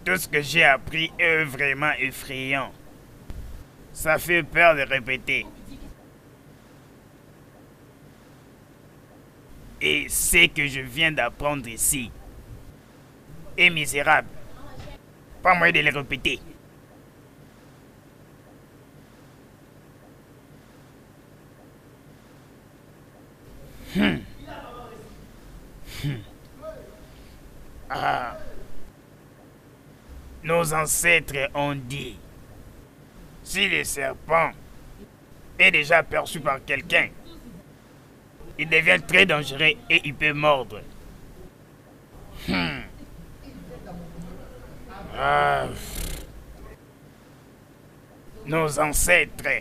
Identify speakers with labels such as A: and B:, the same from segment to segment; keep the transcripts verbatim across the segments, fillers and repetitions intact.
A: Tout ce que j'ai appris est vraiment effrayant. Ça fait peur de répéter. Et ce que je viens d'apprendre ici est misérable. Pas moyen de les répéter. Hmm. Hmm. Ah. Nos ancêtres ont dit, si le serpent est déjà perçu par quelqu'un, il devient très dangereux et il peut mordre. Hmm. Ah. Nos ancêtres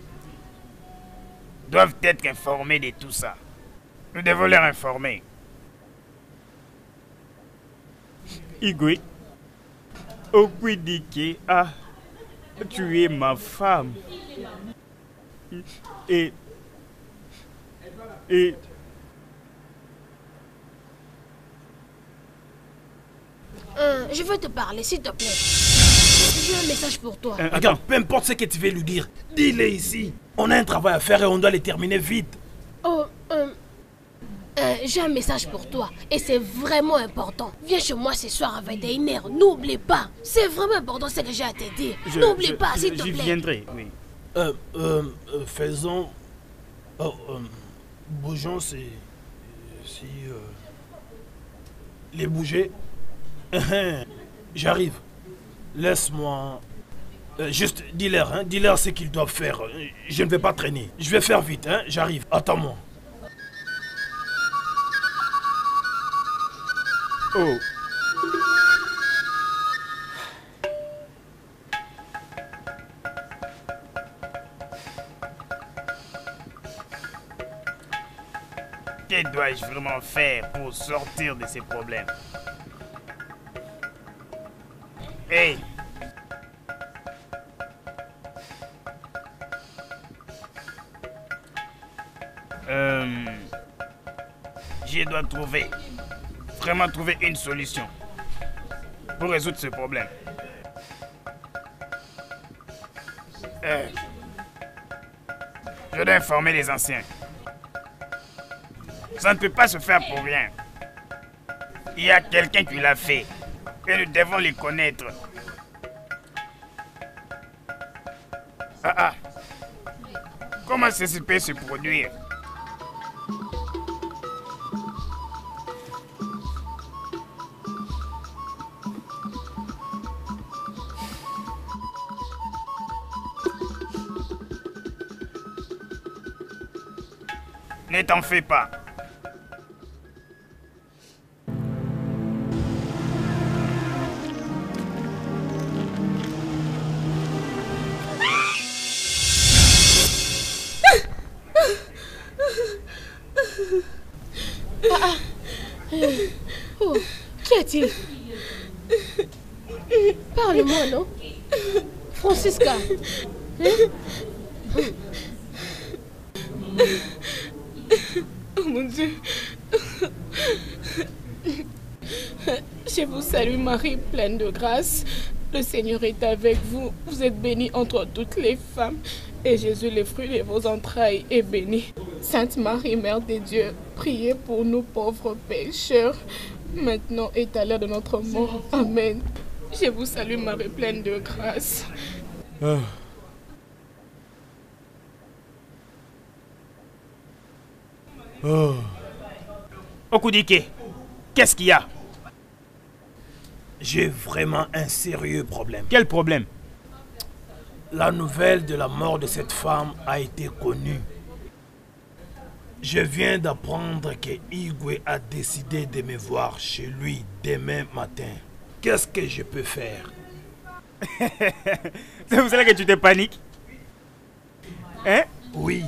A: doivent être informés de tout ça. Nous devons leur informer.
B: Igwe, Okwidike a tué ma femme. Et... Et...
C: Euh, je veux te parler, s'il te plaît. J'ai un message pour toi.
D: Euh, Regarde, peu importe ce que tu veux lui dire, dis-le ici. On a un travail à faire et on doit le terminer vite.
C: Oh, euh... Euh, j'ai un message pour toi et c'est vraiment important. Viens chez moi ce soir à vingt et une heures. N'oublie pas. C'est vraiment important ce que j'ai à te dire. N'oublie pas, s'il te plaît.
B: J'y viendrai, oui.
D: Euh, euh, euh, faisons... Oh, euh, bougeons si... Si... Euh, les bouger. J'arrive. Laisse-moi... Euh, juste, dis-leur, hein, dis-leur ce qu'ils doivent faire. Je ne vais pas traîner. Je vais faire vite, hein, j'arrive. Attends-moi.
B: Oh.
A: Que dois-je vraiment faire pour sortir de ces problèmes? Hey! Euh... Je dois trouver... Vraiment trouver une solution pour résoudre ce problème. Euh, je dois informer les anciens. Ça ne peut pas se faire pour rien. Il y a quelqu'un qui l'a fait et nous devons le connaître. Ah ah. Comment ceci peut se produire? Ne t'en fais pas.
C: Ah, ah. Oh, qu'y a-t-il? Parle-moi, non? Francisca. Hein?
E: Oh mon Dieu. Je vous salue Marie, pleine de grâce. Le Seigneur est avec vous. Vous êtes bénie entre toutes les femmes. Et Jésus, le fruit de vos entrailles, est béni. Sainte Marie, Mère de Dieu, priez pour nous pauvres pécheurs, maintenant et à l'heure de notre mort. Amen. Je vous salue Marie, pleine de grâce.
D: Ah. Oh.
A: Okudike, qu'est-ce qu'il y a?
D: J'ai vraiment un sérieux problème.
A: Quel problème?
D: La nouvelle de la mort de cette femme a été connue. Je viens d'apprendre que Igwe a décidé de me voir chez lui demain matin. Qu'est-ce que je peux faire?
A: C'est pour cela que tu te paniques? Hein?
D: Oui.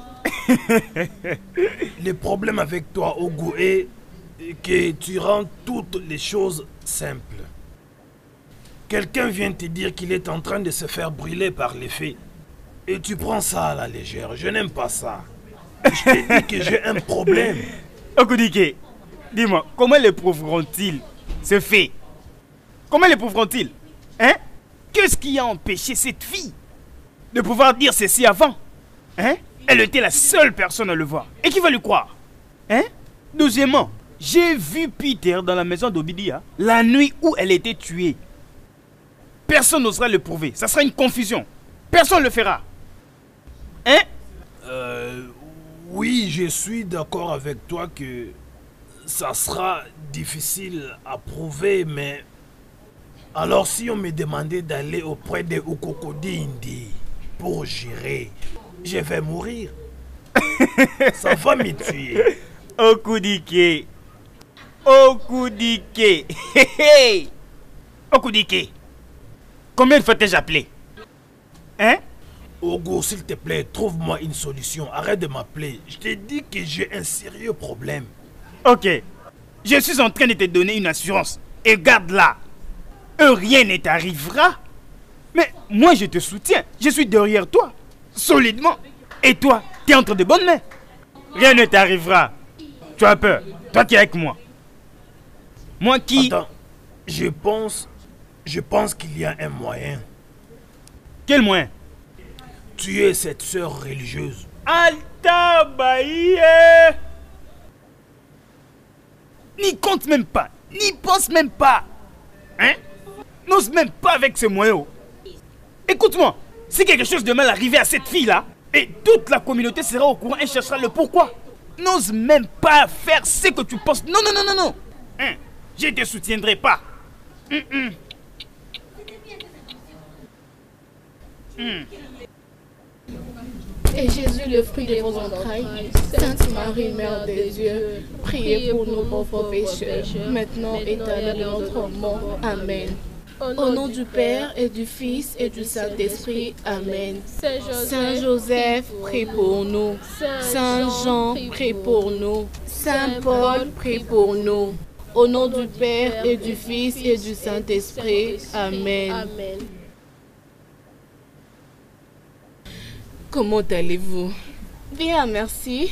D: Le problème avec toi, Ogu, est que tu rends toutes les choses simples. Quelqu'un vient te dire qu'il est en train de se faire brûler par les fées. Et tu prends ça à la légère. Je n'aime pas ça. Je te dis que j'ai un problème.
A: Okudike, dis-moi, comment l'éprouveront-ils, ce fait?
B: Comment l'éprouveront-ils? Hein? Qu'est-ce qui a empêché cette fille de pouvoir dire ceci avant? Hein? Elle était la seule personne à le voir. Et qui va lui croire? Hein? Deuxièmement, j'ai vu Peter dans la maison d'Obidia la nuit où elle était tuée. Personne n'osera le prouver. Ça sera une confusion. Personne ne le fera. Hein?
D: Euh, oui, je suis d'accord avec toi que ça sera difficile à prouver, mais alors si on me demandait d'aller auprès de Ukokodi Indi pour gérer, je vais mourir. Ça va me tuer.
B: Okudike. Okudike.
A: Okudike. Combien de fois t'ai-je appelé?
B: Hein?
D: Ogo, s'il te plaît, trouve-moi une solution. Arrête de m'appeler. Je t'ai dit que j'ai un sérieux problème.
B: Ok. Je suis en train de te donner une assurance. Et garde-la. Euh, rien ne t'arrivera. Mais moi, je te soutiens. Je suis derrière toi. Solidement. Et toi, tu es entre de bonnes mains. Rien ne t'arrivera. Tu as peur. Toi qui es avec moi. Moi qui...
D: Attends. Je pense... Je pense qu'il y a un moyen.
B: Quel moyen?
D: Tuer cette sœur religieuse.
B: Alta Baïe. N'y compte même pas. N'y pense même pas. Hein? N'ose même pas avec ce moyen. Écoute-moi. Si quelque chose de mal arrivait à cette fille-là, et toute la communauté sera au courant et cherchera le pourquoi. N'ose même pas faire ce que tu penses. Non, non, non, non, non. Hein? Je ne te soutiendrai pas. Hum, hum. Hum.
E: Et Jésus, le fruit de vos entrailles, Sainte Marie, Mère de Dieu, priez pour nous pauvres pécheurs, maintenant et à l'heure de notre mort. Amen. Au nom du Père et du Fils et du Saint-Esprit. Amen. Saint Joseph, prie pour nous. Saint Jean, prie pour nous. Saint Paul, prie pour nous. Au nom du Père et du Fils et du Saint-Esprit. Amen. Comment allez-vous? Bien, merci.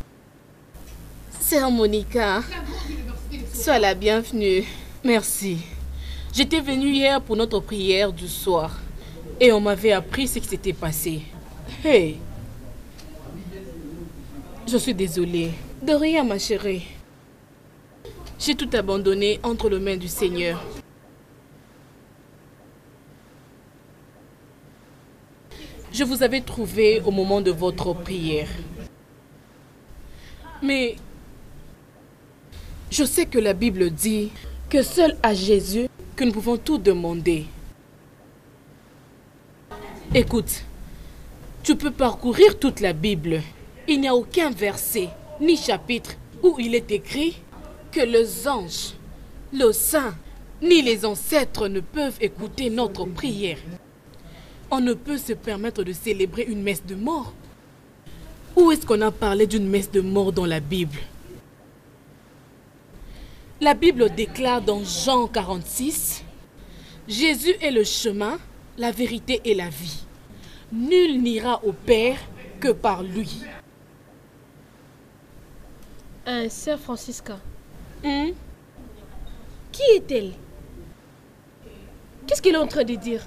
E: Sœur Monica, sois la bienvenue. Merci. J'étais venue hier pour notre prière du soir et on m'avait appris ce qui s'était passé. Hey! Je suis désolée. De rien, ma chérie. J'ai tout abandonné entre les mains du Seigneur. Je vous avais trouvé au moment de votre prière. Mais je sais que la Bible dit que seul à Jésus que nous pouvons tout demander. Écoute, tu peux parcourir toute la Bible. Il n'y a aucun verset ni chapitre où il est écrit que les anges, les saints, ni les ancêtres ne peuvent écouter notre prière. On ne peut se permettre de célébrer une messe de mort. Où est-ce qu'on a parlé d'une messe de mort dans la Bible? La Bible déclare dans Jean quarante-six, « Jésus est le chemin, la vérité et la vie. Nul n'ira au Père que par lui. »
C: Un sœur Francisca.
E: Hum?
C: Qui est-elle? Qu'est-ce qu'elle est en train de dire?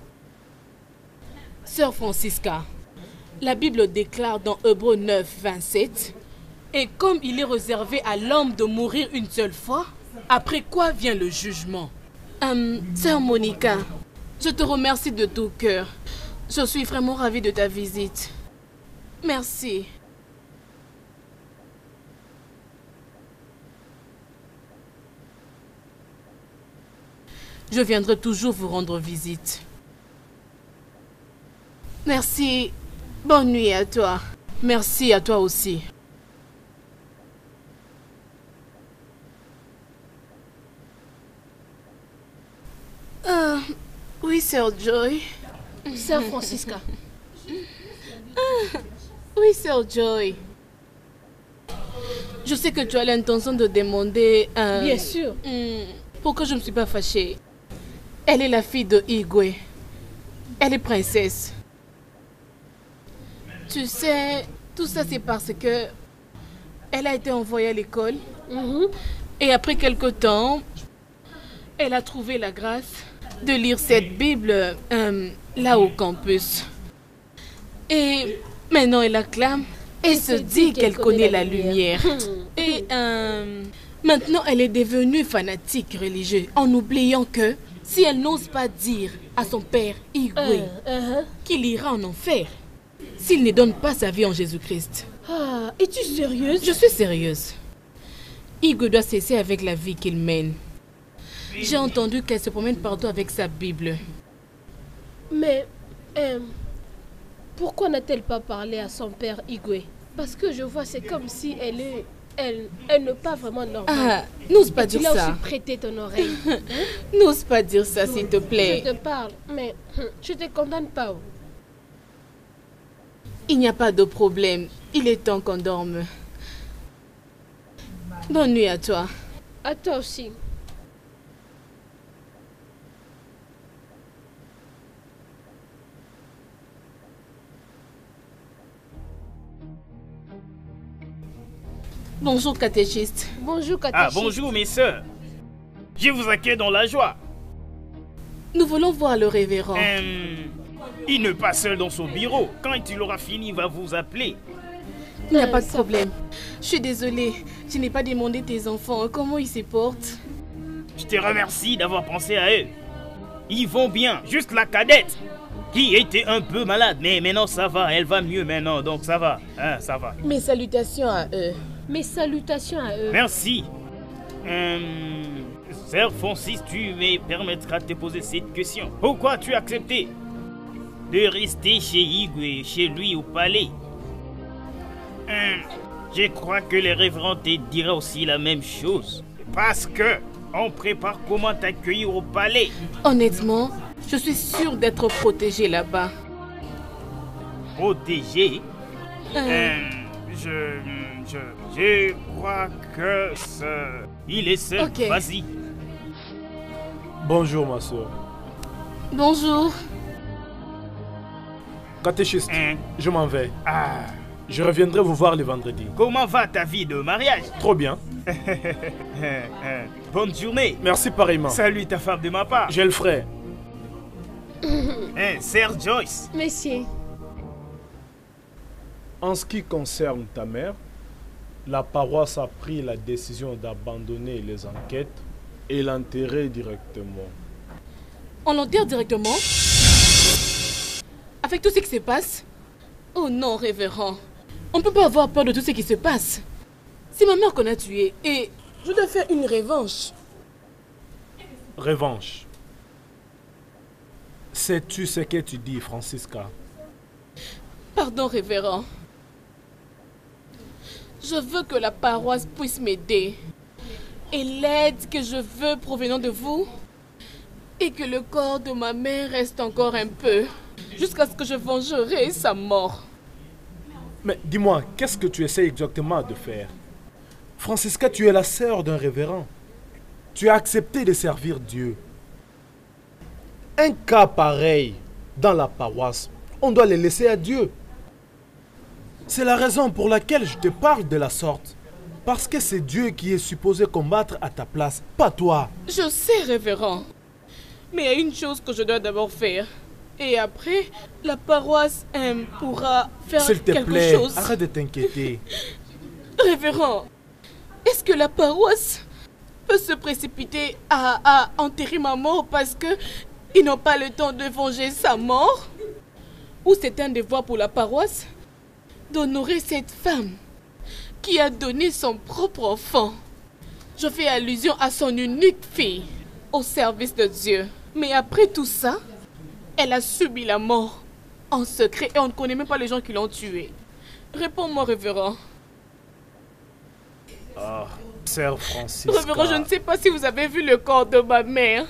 E: Sœur Francisca, la Bible déclare dans Hébreux neuf, vingt-sept, « Et comme il est réservé à l'homme de mourir une seule fois, après quoi vient le jugement ?» Hum, Sœur Monica, je te remercie de tout cœur. Je suis vraiment ravie de ta visite. Merci. Je viendrai toujours vous rendre visite. Merci. Bonne nuit à toi. Merci à toi aussi. Ah, oui, Sœur Joy.
C: Sœur Francisca.
E: Ah, oui, Sœur Joy. Je sais que tu as l'intention de demander... Euh,
C: Bien sûr.
E: Hmm, pourquoi je ne me suis pas fâchée? Elle est la fille de Igwe. Elle est princesse. Tu sais, tout ça c'est parce que elle a été envoyée à l'école.
C: Mm-hmm.
E: Et après quelque temps, elle a trouvé la grâce de lire cette Bible euh, là au campus. Et maintenant elle acclame et se dit qu'elle connaît la lumière. Et euh, maintenant elle est devenue fanatique religieuse en oubliant que si elle n'ose pas dire à son père Igwe
C: Euh, uh-huh.
E: qu'il ira en enfer s'il ne donne pas sa vie en Jésus-Christ.
C: Ah, es-tu sérieuse?
E: Je suis sérieuse. Igwe doit cesser avec la vie qu'il mène. J'ai entendu qu'elle se promène partout avec sa Bible.
C: Mais, euh, pourquoi n'a-t-elle pas parlé à son père Igwe? Parce que je vois, c'est comme si elle est... Elle, elle n'est pas vraiment normale.
E: Ah, n'ose pas
C: tu
E: dire
C: l'as
E: ça.
C: aussi prêté ton oreille. Hein?
E: N'ose pas dire ça, s'il te plaît.
C: Je te parle, mais hum, je te condamne pas.
E: Il n'y a pas de problème. Il est temps qu'on dorme. Bonne nuit à toi.
C: À toi aussi.
E: Bonjour, catéchiste.
C: Bonjour,
B: Ah,
C: catéchiste.
B: bonjour mes sœurs. Je vous accueille dans la joie.
E: Nous voulons voir le révérend.
B: Euh, il n'est pas seul dans son bureau. Quand il aura fini, il va vous appeler.
E: Il n'y a
C: Euh,
E: pas de
C: ça
E: problème. Je suis désolée. Je n'ai pas demandé tes enfants. Comment ils se portent?
B: Je te remercie d'avoir pensé à eux. Ils vont bien. Juste la cadette, qui était un peu malade. Mais maintenant, ça va. Elle va mieux maintenant. Donc, ça va. Hein, ça va.
E: Mes salutations à eux.
C: Mes salutations à eux.
B: Merci. Euh, Sœur Francis, tu me permettras de te poser cette question. Pourquoi tu as accepté de rester chez Igwe, chez lui au palais? Euh, je crois que le révérend te dira aussi la même chose. Parce que on prépare comment t'accueillir au palais.
E: Honnêtement, je suis sûre d'être protégée là-bas.
B: Protégé.
E: Euh,
B: Euh, je, je, je crois que ce... il est seul.
E: Ok.
B: Vas-y.
D: Bonjour ma soeur.
E: Bonjour.
D: Catéchiste,
B: Hein?
D: je m'en vais.
B: Ah,
D: Je reviendrai vous voir le vendredi.
B: comment va ta vie de mariage?
D: Trop bien.
B: Bonne journée.
D: Merci pareillement.
B: Salut ta femme de ma part.
D: Je le ferai.
B: Hein, Sœur Joyce.
C: Messieurs,
D: En ce qui concerne ta mère, la paroisse a pris la décision d'abandonner les enquêtes et l'enterrer directement.
E: On l'enterre directement? Avec tout ce qui se passe? Oh non, révérend. On ne peut pas avoir peur de tout ce qui se passe. C'est ma mère qu'on a tuée et je dois faire une revanche.
D: Revanche. Sais-tu ce que tu dis, Francisca?
E: Pardon, révérend. Je veux que la paroisse puisse m'aider. Et l'aide que je veux provenant de vous. Et que le corps de ma mère reste encore un peu. Jusqu'à ce que je vengerai sa mort.
D: Mais dis-moi, qu'est-ce que tu essaies exactement de faire? Francisca, tu es la sœur d'un révérend. Tu as accepté de servir Dieu. Un cas pareil dans la paroisse, on doit le laisser à Dieu. C'est la raison pour laquelle je te parle de la sorte. Parce que c'est Dieu qui est supposé combattre à ta place, pas toi.
E: Je sais, révérend. Mais il y a une chose que je dois d'abord faire. Et après, la paroisse euh, pourra faire
D: S'il te
E: quelque
D: plaît,
E: chose.
D: arrête de t'inquiéter.
E: Révérend, est-ce que la paroisse peut se précipiter à, à enterrer ma mort parce que ils n'ont pas le temps de venger sa mort? Ou c'est un devoir pour la paroisse d'honorer cette femme qui a donné son propre enfant? Je fais allusion à son unique fille au service de Dieu. Mais après tout ça, elle a subi la mort en secret et on ne connaît même pas les gens qui l'ont tuée. Réponds-moi, révérend.
D: Ah, sœur Francisca.
E: Révérend, je ne sais pas si vous avez vu le corps de ma mère.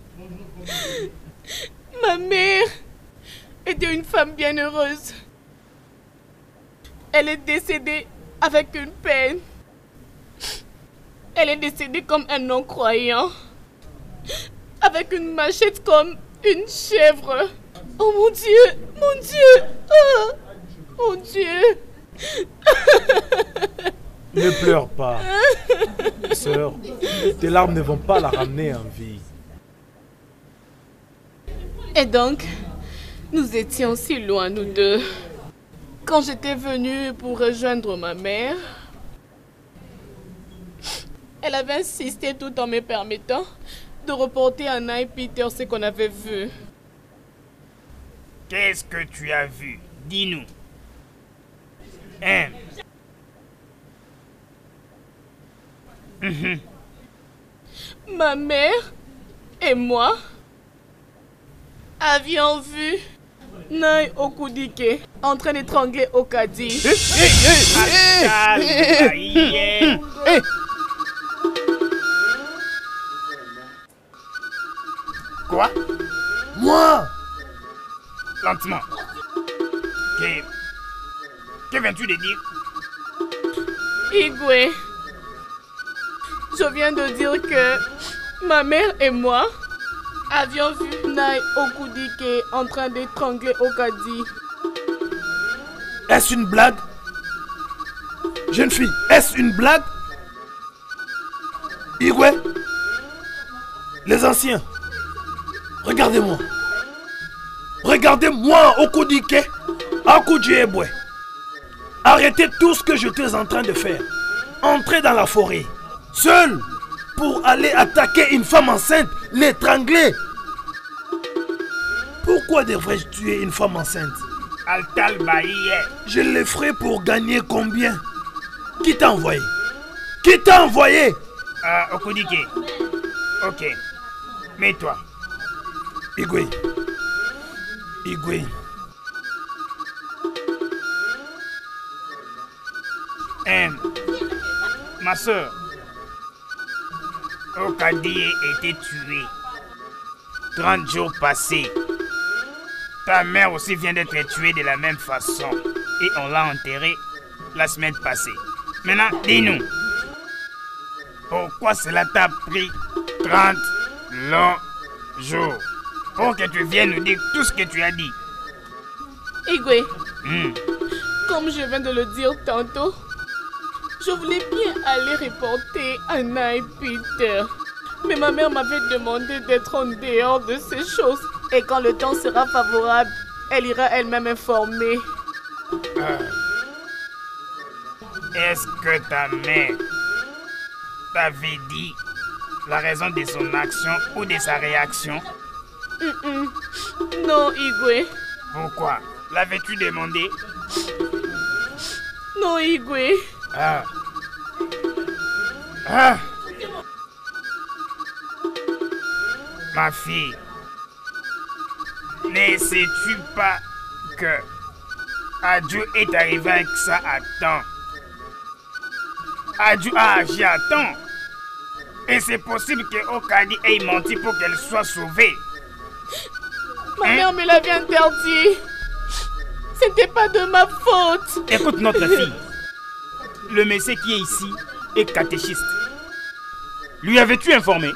E: Ma mère était une femme bien heureuse. Elle est décédée avec une peine. Elle est décédée comme un non-croyant. Avec une machette comme une chèvre. Oh mon Dieu, mon Dieu, oh, mon Dieu.
D: Ne pleure pas. Sœur, tes larmes ne vont pas la ramener en vie.
E: Et donc, nous étions si loin, nous deux. Quand j'étais venue pour rejoindre ma mère, elle avait insisté tout en me permettant de reporter à Naï Peter ce qu'on avait vu.
A: Qu'est-ce que tu as vu? Dis-nous. Hein? Mm-hmm.
E: Ma mère et moi avions vu Naï Okudike en train d'étrangler Okadi.
A: Quoi?
D: Moi?
A: Lentement. Que, que viens-tu de dire?
E: Igwe, je viens de dire que ma mère et moi avions vu Naï Okudike en train d'étrangler Okadi.
D: Est-ce une blague? Jeune fille, est-ce une blague? Igwe? Les anciens, regardez-moi. Regardez-moi, Okudike, Akujiebwe. Arrêtez tout ce que j'étais en train de faire. Entrez dans la forêt, seul, pour aller attaquer une femme enceinte, l'étrangler. Pourquoi devrais-je tuer une femme enceinte?
A: Altal Baïe.
D: Je le ferai pour gagner combien? Qui t'a envoyé? Qui t'a envoyé?
A: Ah, Okudike. Ok. Mets-toi.
D: Igwe. Igwe.
A: Hein, ma soeur, Okadi a été tué. trente jours passés. Ta mère aussi vient d'être tuée de la même façon. Et on l'a enterrée la semaine passée. Maintenant, dis-nous. Pourquoi cela t'a pris trente longs jours pour que tu viennes nous dire tout ce que tu as dit?
E: Igwe,
A: Hmm.
E: comme je viens de le dire tantôt, je voulais bien aller reporter à Naï Peter. Mais ma mère m'avait demandé d'être en dehors de ces choses. Et quand le temps sera favorable, elle ira elle-même informer.
A: Euh, Est-ce que ta mère t'avait dit la raison de son action ou de sa réaction?
E: Mm -mm. Non, Igwe.
A: Pourquoi? L'avais-tu demandé?
E: Non, Igwe.
A: Ah. Ah. Ma fille, ne sais-tu pas que Adieu est arrivé avec ça à temps? Adieu a agi à temps. Et c'est possible que Okadi ait menti pour qu'elle soit sauvée.
E: Ma
A: Hein?
E: mère me l'avait interdit. C'était pas de ma faute.
B: Écoute notre fille. Le monsieur qui est ici est catéchiste. Lui avais-tu informé?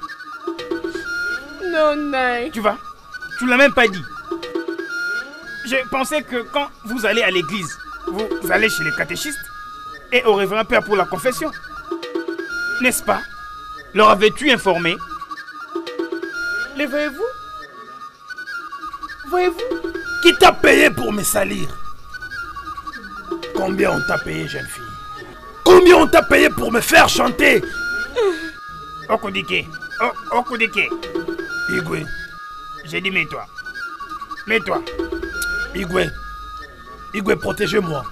E: Non, Naï.
B: Tu vas? Tu l'as même pas dit. Je pensais que quand vous allez à l'église, vous allez chez le catéchiste et au révérend père pour la confession. N'est-ce pas? Leur avais-tu informé? Les voyez-vous? Voyez-vous?
D: Qui t'a payé pour me salir? Combien on t'a payé, jeune fille? Combien on t'a payé pour me faire chanter?
A: Okudike, O- Okudike,
D: Igwe,
A: j'ai dit mets-toi. Mets-toi.
D: Igwe, Igwe, protégez-moi.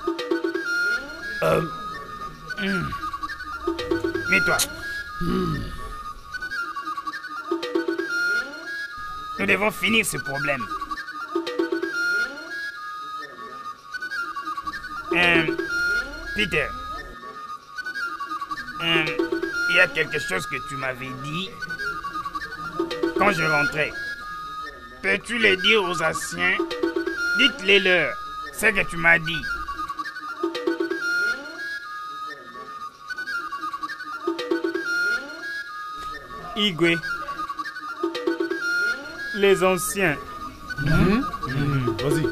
D: Euh,
A: Hmm. Mets-toi. Nous devons finir ce problème. Euh, Peter, euh, il y a quelque chose que tu m'avais dit quand je rentrais. Peux-tu le dire aux anciens? Dites-les leur ce que tu m'as dit.
B: Igwe. Les anciens.
D: vas-y.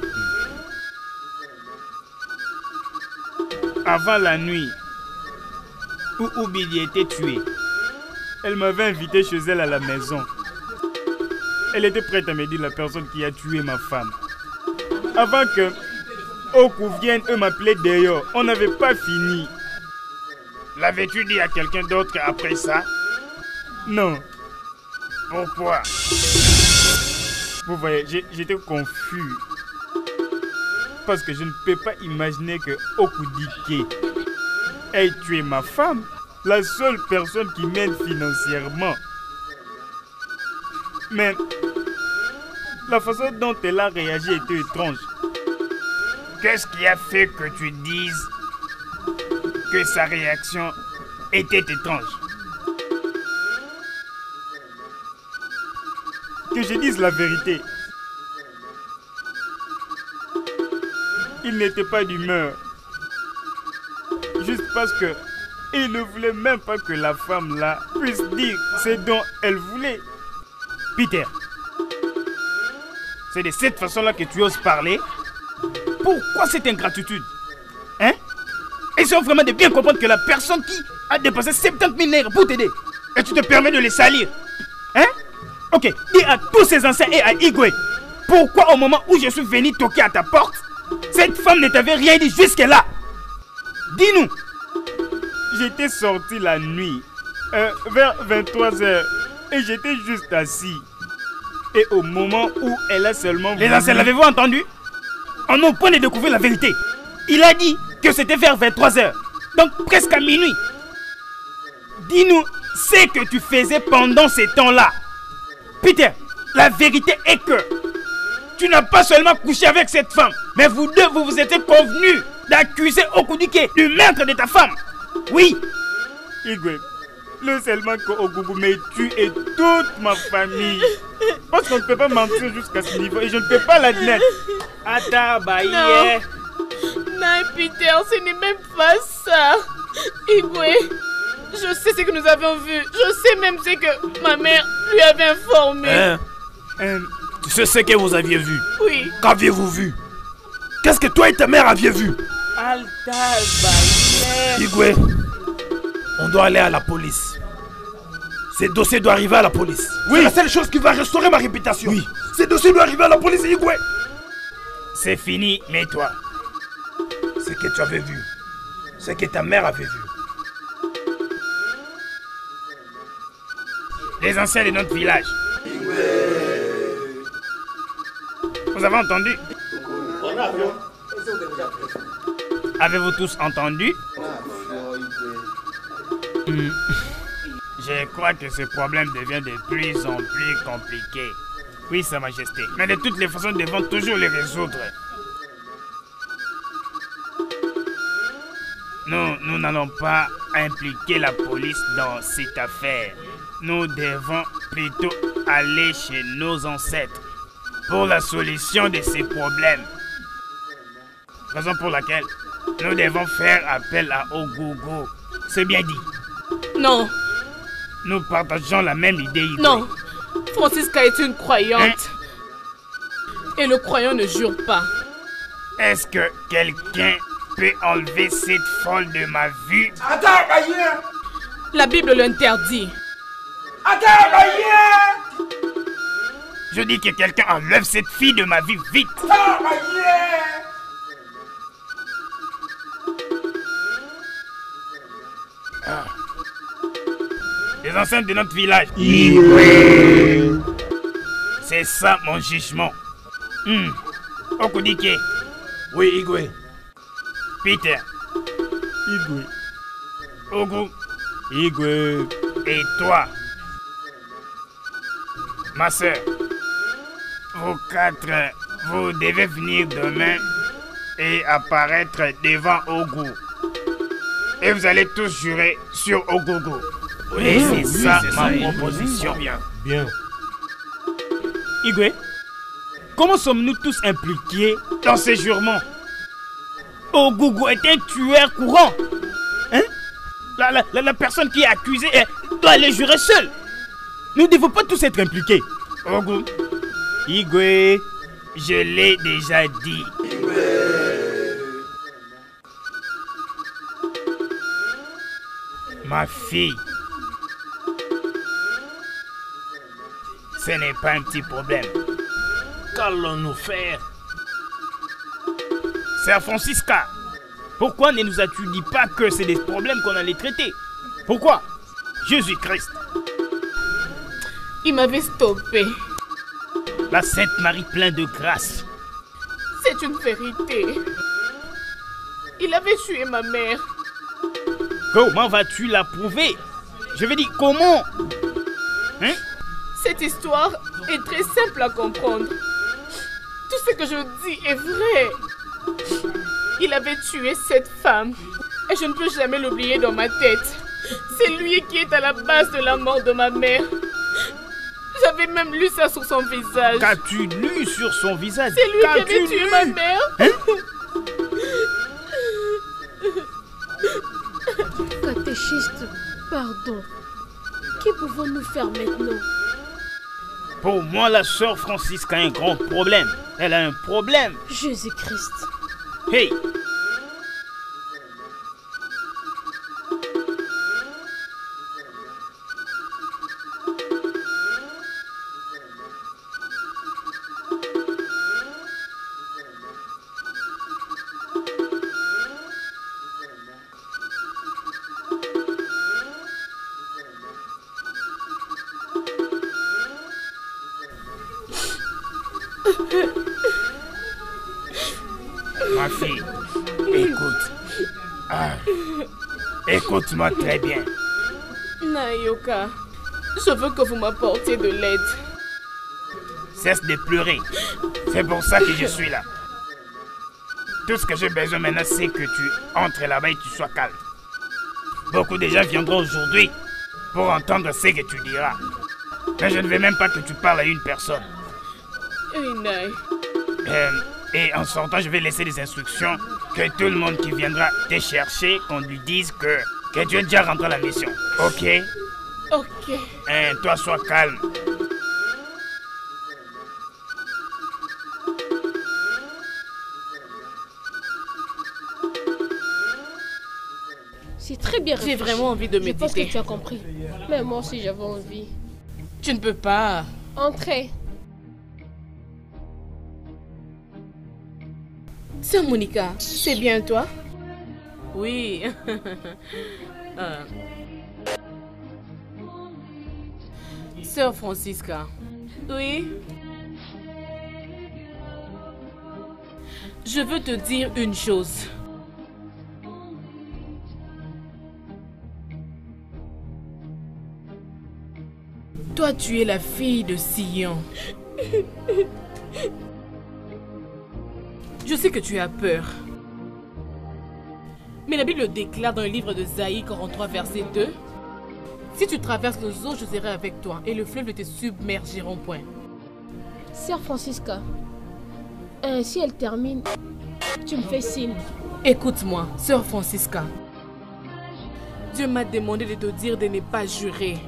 B: Avant la nuit où Ubidi était tué, elle m'avait invité chez elle à la maison. Elle était prête à me dire la personne qui a tué ma femme. Avant que Oku vienne, eux m'appelaient d'ailleurs. On n'avait pas fini.
A: L'avais-tu dit à quelqu'un d'autre après ça?
B: Non.
A: Pourquoi?
B: Vous voyez, j'étais confus. Parce que je ne peux pas imaginer que Okudike ait tué ma femme. La seule personne qui m'aide financièrement. Mais la façon dont elle a réagi était étrange.
A: Qu'est-ce qui a fait que tu dises que sa réaction était étrange?
B: Que je dise la vérité. Il n'était pas d'humeur. Juste parce que il ne voulait même pas que la femme là puisse dire ce dont elle voulait.
A: Peter, c'est de cette façon-là que tu oses parler?
B: Pourquoi cette ingratitude? Hein? Essaye vraiment de bien comprendre que la personne qui a dépensé soixante-dix mille nègres pour t'aider,
A: et tu te permets de les salir?
B: Hein? Ok, dis à tous ces anciens et à Igwe, pourquoi au moment où je suis venu toquer à ta porte, cette femme ne t'avait rien dit jusque-là? Dis-nous. J'étais sorti la nuit, euh, vers vingt-trois heures, et j'étais juste assis. Et au moment où elle a seulement...
A: Les anciens, l'avez-vous entendu?
B: On est au point de découvrir la vérité. Il a dit que c'était vers vingt-trois heures, donc presque à minuit. Dis-nous ce que tu faisais pendant ces temps-là. Peter, la vérité est que tu n'as pas seulement couché avec cette femme, mais vous deux, vous vous étiez convenus d'accuser Okudike du meurtre de ta femme. Oui. Igwe, le seulement que Ogugu me tue et toute ma famille. Parce qu'on ne peut pas mentir jusqu'à ce niveau et je ne peux pas l'admettre. Atabaye.
E: Non. Non, Peter, ce n'est même pas ça. Igwe, je sais ce que nous avons vu. Je sais même ce que ma mère lui avait informé.
D: Hein?
B: Euh,
D: Tu sais ce que vous aviez vu?
E: Oui.
D: Qu'aviez-vous vu? Qu'est-ce que toi et ta mère aviez vu?
B: Atabaye.
D: Igwe, on doit aller à la police. Ce dossier doit arriver à la police.
F: Oui. C'est la seule chose qui va restaurer ma réputation.
D: Oui.
F: Ce dossier doit arriver à la police, Igwe.
A: C'est fini, mais toi?
D: Ce que tu avais vu. Ce que ta mère avait vu.
A: Les anciens de notre village. Vous avez entendu? Avez-vous tous entendu? Hmm. Je crois que ce problème devient de plus en plus compliqué. Oui, Sa Majesté. Mais de toutes les façons, nous devons toujours les résoudre. Nous, nous n'allons pas impliquer la police dans cette affaire. Nous devons plutôt aller chez nos ancêtres pour la solution de ces problèmes. Raison pour laquelle nous devons faire appel à Ogugu. C'est bien dit.
E: Non.
A: Nous partageons la même idée. Igwe.
E: Non. Francisca est une croyante.
A: Hein?
E: Et le croyant ne jure pas.
A: Est-ce que quelqu'un peut enlever cette folle de ma vue?
E: La Bible l'interdit.
A: Je dis que quelqu'un enlève cette fille de ma vie vite. Ah. Les anciens de notre village. C'est ça mon jugement. Hmm. Okudike.
D: Oui, Igwe.
A: Peter.
B: Igwe.
A: Ogu.
B: Igwe.
A: Et toi. Ma soeur. Vous quatre, vous devez venir demain et apparaître devant Ogu. Et vous allez tous jurer sur Ogugu.
D: Oui,
A: et c'est
D: oui,
A: ça
D: c'est
A: ma
D: ça,
A: proposition.
D: Bien. Bien.
B: Igwe, comment sommes-nous tous impliqués
A: dans ces jurements?
B: Ogugu est un tueur courant. Hein? La, la, la, la personne qui est accusée elle, doit aller jurer seule. Nous ne devons pas tous être impliqués.
A: Ogu,
B: Igwe,
A: je l'ai déjà dit. Ma fille, Ce n'est pas un petit problème.
D: Qu'allons-nous faire?
B: Sœur Francisca, pourquoi ne nous as-tu dit pas que c'est des problèmes qu'on allait traiter? Pourquoi? Jésus-Christ.
E: Il m'avait stoppé.
B: La Sainte Marie pleine de grâce.
E: C'est une vérité. Il avait tué ma mère.
B: Comment vas-tu la prouver? Je veux dire, comment? Hein?
E: Cette histoire est très simple à comprendre. Tout ce que je dis est vrai. Il avait tué cette femme. Et je ne peux jamais l'oublier dans ma tête. C'est lui qui est à la base de la mort de ma mère. J'avais même lu ça sur son visage.
B: Qu'as-tu lu sur son visage?
E: C'est lui qui avait tué ma mère.
B: Hein?
C: Catéchiste, pardon. Que pouvons-nous faire maintenant?
B: Pour moi, la sœur Francisca a un grand problème. Elle a un problème.
C: Jésus-Christ.
B: Hey!
A: Ma fille, écoute. Ah, écoute-moi très bien.
E: Nayoka, je veux que vous m'apportiez de l'aide.
A: Cesse de pleurer. C'est pour ça que je suis là. Tout ce que j'ai besoin maintenant, c'est que tu entres là-bas et tu sois calme. Beaucoup de gens viendront aujourd'hui pour entendre ce que tu diras. Mais je ne veux même pas que tu parles à une personne.
E: Inay.
A: Euh, et en sortant, je vais laisser des instructions que tout le monde qui viendra te chercher, qu'on lui dise que, que tu es déjà rentré à la mission. Ok?
E: Ok.
A: Hein, toi, sois calme.
C: C'est très bien
E: J'ai
C: réfléchi.
E: vraiment envie de
C: Je pense que
E: méditer.
C: tu as compris. Mais moi aussi, j'avais envie.
E: Tu ne peux pas.
C: Entrez.
E: Sœur Monica, c'est bien toi? Oui. Euh. Sœur Francisca. Oui. Je veux te dire une chose. Toi, tu es la fille de Sion. Je sais que tu as peur. Mais la Bible déclare dans le livre de Zaïe quarante-trois, verset deux. Si tu traverses les eaux, je serai avec toi et le fleuve ne te submergeront point.
C: Sœur Francisca, euh, si elle termine, tu me fais signe.
E: Écoute-moi, sœur Francisca. Dieu m'a demandé de te dire de ne pas jurer.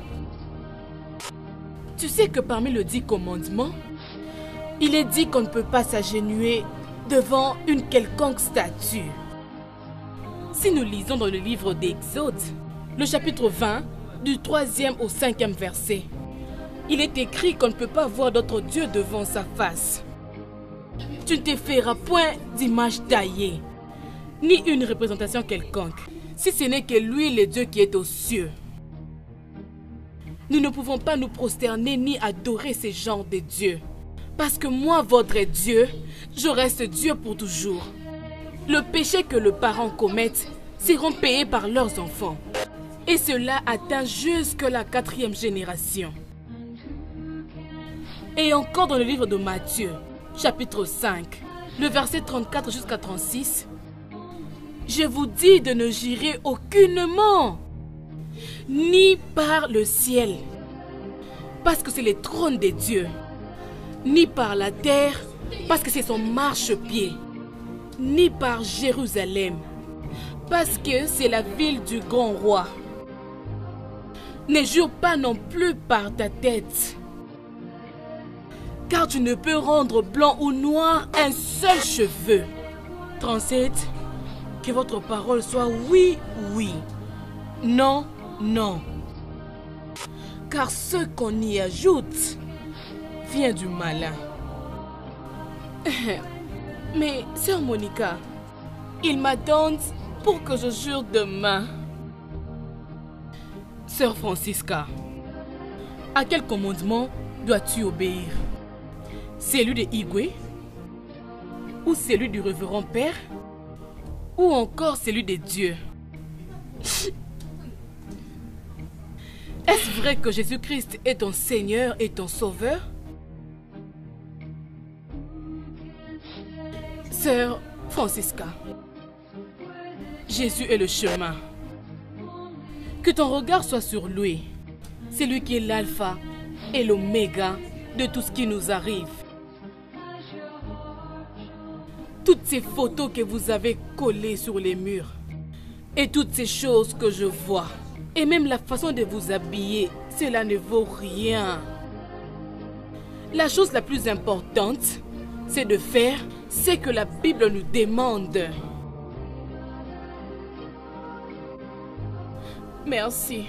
E: Tu sais que parmi les dix commandements, il est dit qu'on ne peut pas s'agenouiller devant une quelconque statue. Si nous lisons dans le livre d'Exode, le chapitre vingt, du troisième au cinquième verset, il est écrit qu'on ne peut pas voir d'autre Dieu devant sa face. Tu ne te feras point d'image taillée, ni une représentation quelconque, si ce n'est que lui, le Dieu qui est aux cieux. Nous ne pouvons pas nous prosterner ni adorer ce genre de Dieu. Parce que moi, votre Dieu, je reste Dieu pour toujours. Le péché que les parents commettent seront payés par leurs enfants. Et cela atteint jusque la quatrième génération. Et encore dans le livre de Matthieu, chapitre cinq, le verset trente-quatre jusqu'à trente-six, je vous dis de ne jurer aucunement, ni par le ciel, parce que c'est le trône de Dieu, ni par la terre, parce que c'est son marchepied, ni par Jérusalem, parce que c'est la ville du grand roi. Ne jure pas non plus par ta tête, car tu ne peux rendre blanc ou noir un seul cheveu. trente-sept. Que votre parole soit oui, oui, non, non. Car ce qu'on y ajoute vient du malin. Mais, sœur Monica, ils m'attendent pour que je jure demain. Sœur Francisca, à quel commandement dois-tu obéir? Celui de Igwe? Ou celui du révérend père? Ou encore celui de Dieu? Est-ce vrai que Jésus-Christ est ton Seigneur et ton Sauveur? Sœur Francisca, Jésus est le chemin. Que ton regard soit sur lui. C'est lui qui est l'alpha et l'oméga de tout ce qui nous arrive. Toutes ces photos que vous avez collées sur les murs et toutes ces choses que je vois et même la façon de vous habiller, cela ne vaut rien. La chose la plus importante, c'est de faire ce que la Bible nous demande. Merci.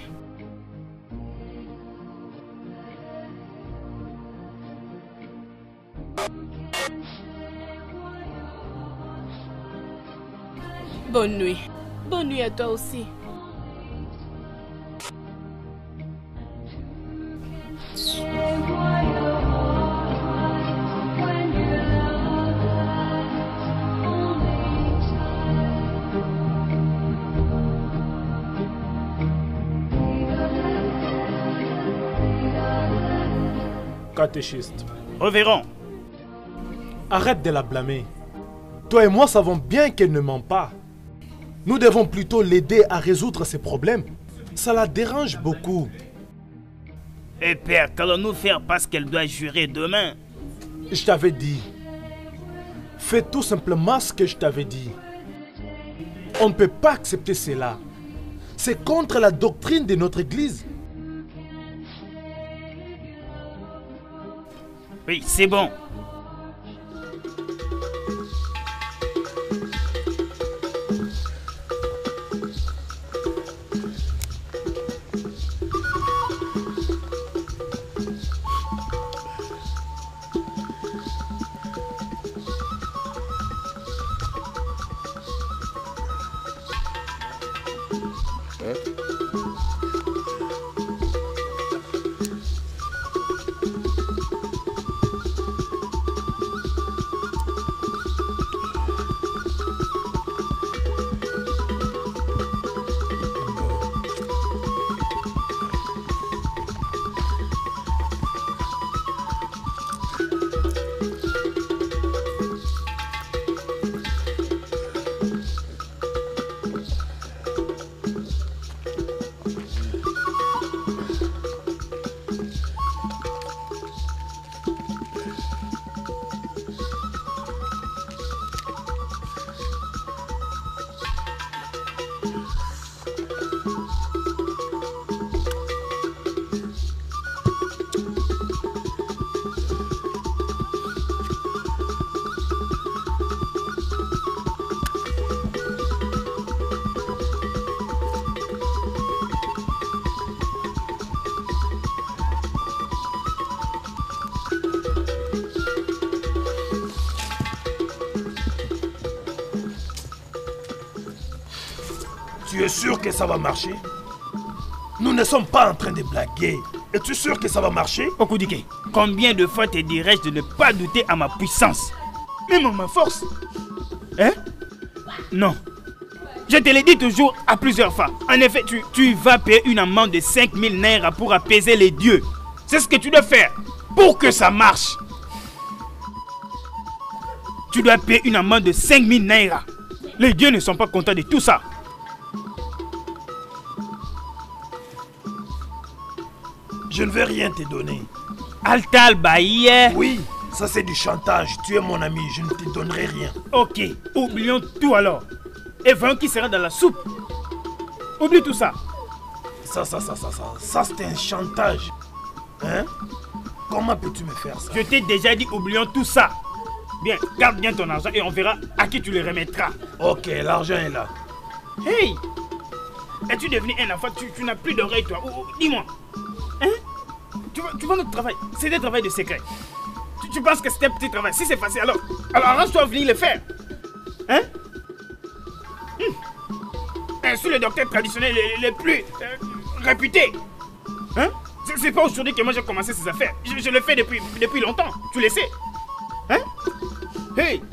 E: Bonne nuit. Bonne nuit à toi aussi.
D: Catéchiste,
B: Révérend,
D: arrête de la blâmer. Toi et moi savons bien qu'elle ne ment pas. Nous devons plutôt l'aider à résoudre ses problèmes. Ça la dérange beaucoup.
B: et père, qu'allons-nous faire parce qu'elle doit jurer demain?
D: Je t'avais dit. Fais tout simplement ce que je t'avais dit. On ne peut pas accepter cela. C'est contre la doctrine de notre église.
B: Oui, c'est bon.
F: Tu es sûr que ça va marcher? Nous ne sommes pas en train de blaguer. Es-tu sûr que ça va marcher?
B: Okudike, combien de fois te dirais-je de ne pas douter à ma puissance, même à ma force? Hein? Non. Je te l'ai dit toujours à plusieurs fois. En effet, tu, tu vas payer une amende de cinq mille naira pour apaiser les dieux. C'est ce que tu dois faire pour que ça marche. Tu dois payer une amende de cinq mille naira. Les dieux ne sont pas contents de tout ça.
F: Je ne vais rien te donner.
B: Altal Baye.
F: Oui, ça c'est du chantage. Tu es mon ami, je ne te donnerai rien.
B: Ok, oublions tout alors. Et voyons qui sera dans la soupe. Oublie tout ça.
F: Ça, ça, ça, ça, ça, ça c'est un chantage. Hein? Comment peux-tu me faire ça?
B: Je t'ai déjà dit oublions tout ça. Bien, garde bien ton argent et on verra à qui tu le remettras.
F: Ok, l'argent est là.
B: Hey! Es-tu devenu un enfant? Tu, tu n'as plus d'oreilles toi. Oh, oh, dis-moi. Hein? tu, vois, tu vois notre travail, c'est des travails de secret. Tu, tu penses que c'est un petit travail? Si c'est facile, alors, alors arrange-toi à venir le faire. Hein? Hum. Hein, sur les docteurs traditionnels les, les plus euh, réputés. Hein? C'est pas aujourd'hui que moi j'ai commencé ces affaires. Je, je le fais depuis, depuis longtemps. Tu le sais. Hein? Hey!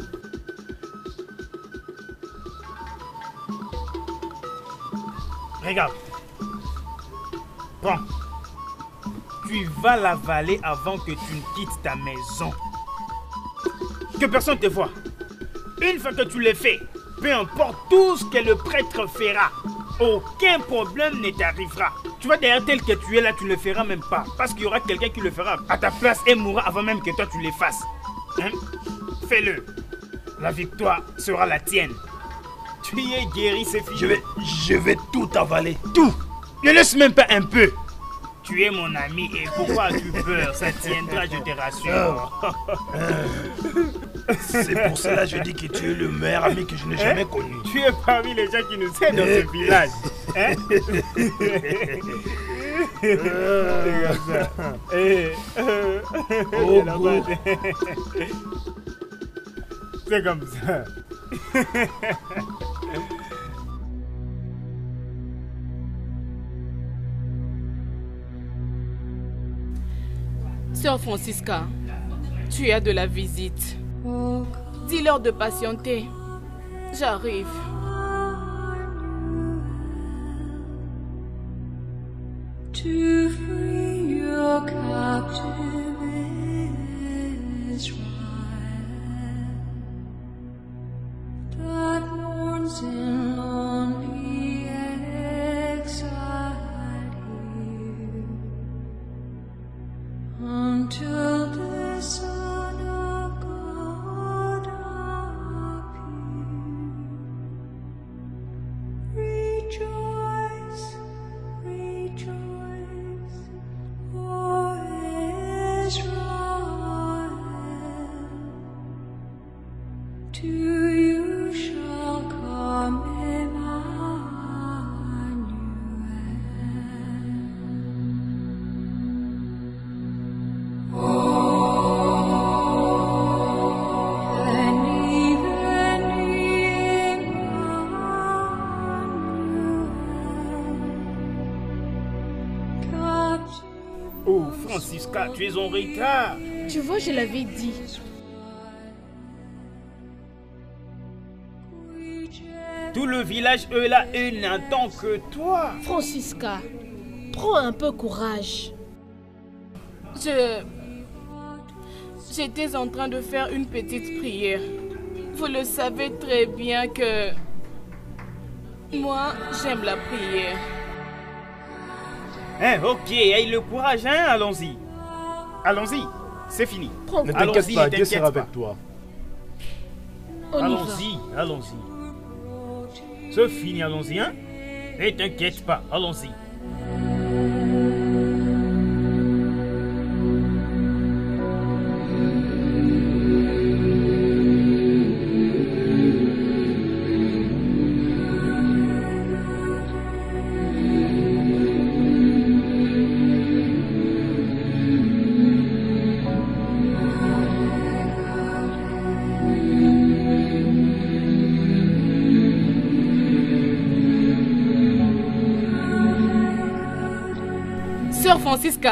B: Regarde. Prends. Tu vas l'avaler avant que tu ne quittes ta maison. Que personne ne te voie. Une fois que tu le fais, peu importe tout ce que le prêtre fera, aucun problème ne t'arrivera. Tu vois, derrière tel que tu es là, tu ne le feras même pas. Parce qu'il y aura quelqu'un qui le fera à ta place et mourra avant même que toi tu le fasses. Hein? Fais-le. La victoire sera la tienne. Tu es guéri, c'est fini.
F: Je vais, je vais tout avaler.
B: Tout. Ne laisse même pas un peu. Tu es mon ami et pourquoi as-tu peur? Ça tiendra, je te rassure.
F: C'est pour cela que je dis que tu es le meilleur ami que je n'ai jamais
B: hein?
F: connu.
B: Tu es parmi les gens qui nous aident dans ce village. Hein? C'est comme ça.
E: Sœur Francisca, tu as de la visite. Dis-leur de patienter. J'arrive.
G: To free your captive Israel that mourns in lonely exile here until the Son of God appear. Rejoice, rejoice, O Israel, to you shall come
B: Oh, Francisca, tu es en retard.
C: Tu vois, je l'avais dit.
B: Tout le village, eux là, ils n'attendent que toi.
C: Francisca, prends un peu courage.
E: Je... J'étais en train de faire une petite prière. Vous le savez très bien que... Moi, j'aime la prière.
B: Hein, ok, aie le courage, hein, allons-y. Allons-y, c'est fini.
C: Prends
F: Ne
B: Allons-y,
F: t'inquiète pas,
B: ne
F: Dieu sera
B: t'inquiète pas.
F: avec toi.
C: On y va.
B: Allons-y, allons-y. C'est fini, allons-y, hein. Ne t'inquiète pas, allons-y.
E: Sœur Francisca,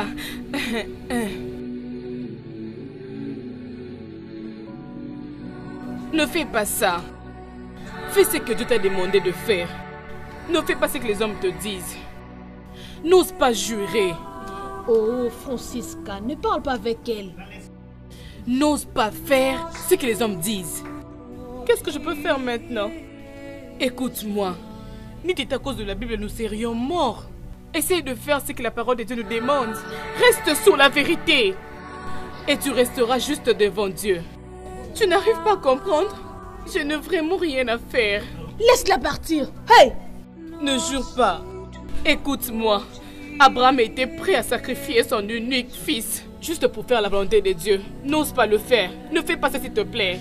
E: ne fais pas ça. Fais ce que Dieu t'a demandé de faire. Ne fais pas ce que les hommes te disent. N'ose pas jurer.
C: Oh, Francisca, ne parle pas avec elle.
E: N'ose pas faire ce que les hommes disent. Qu'est-ce que je peux faire maintenant? Écoute-moi. Ni à cause de la Bible, nous serions morts. Essaye de faire ce que la parole de Dieu nous demande. Reste sur la vérité. Et tu resteras juste devant Dieu. Tu n'arrives pas à comprendre? Je n'ai vraiment rien à faire.
C: Laisse-la partir. Hey!
E: Ne jure pas. Écoute-moi. Abraham était prêt à sacrifier son unique fils juste pour faire la volonté de Dieu. N'ose pas le faire. Ne fais pas ça, s'il te plaît.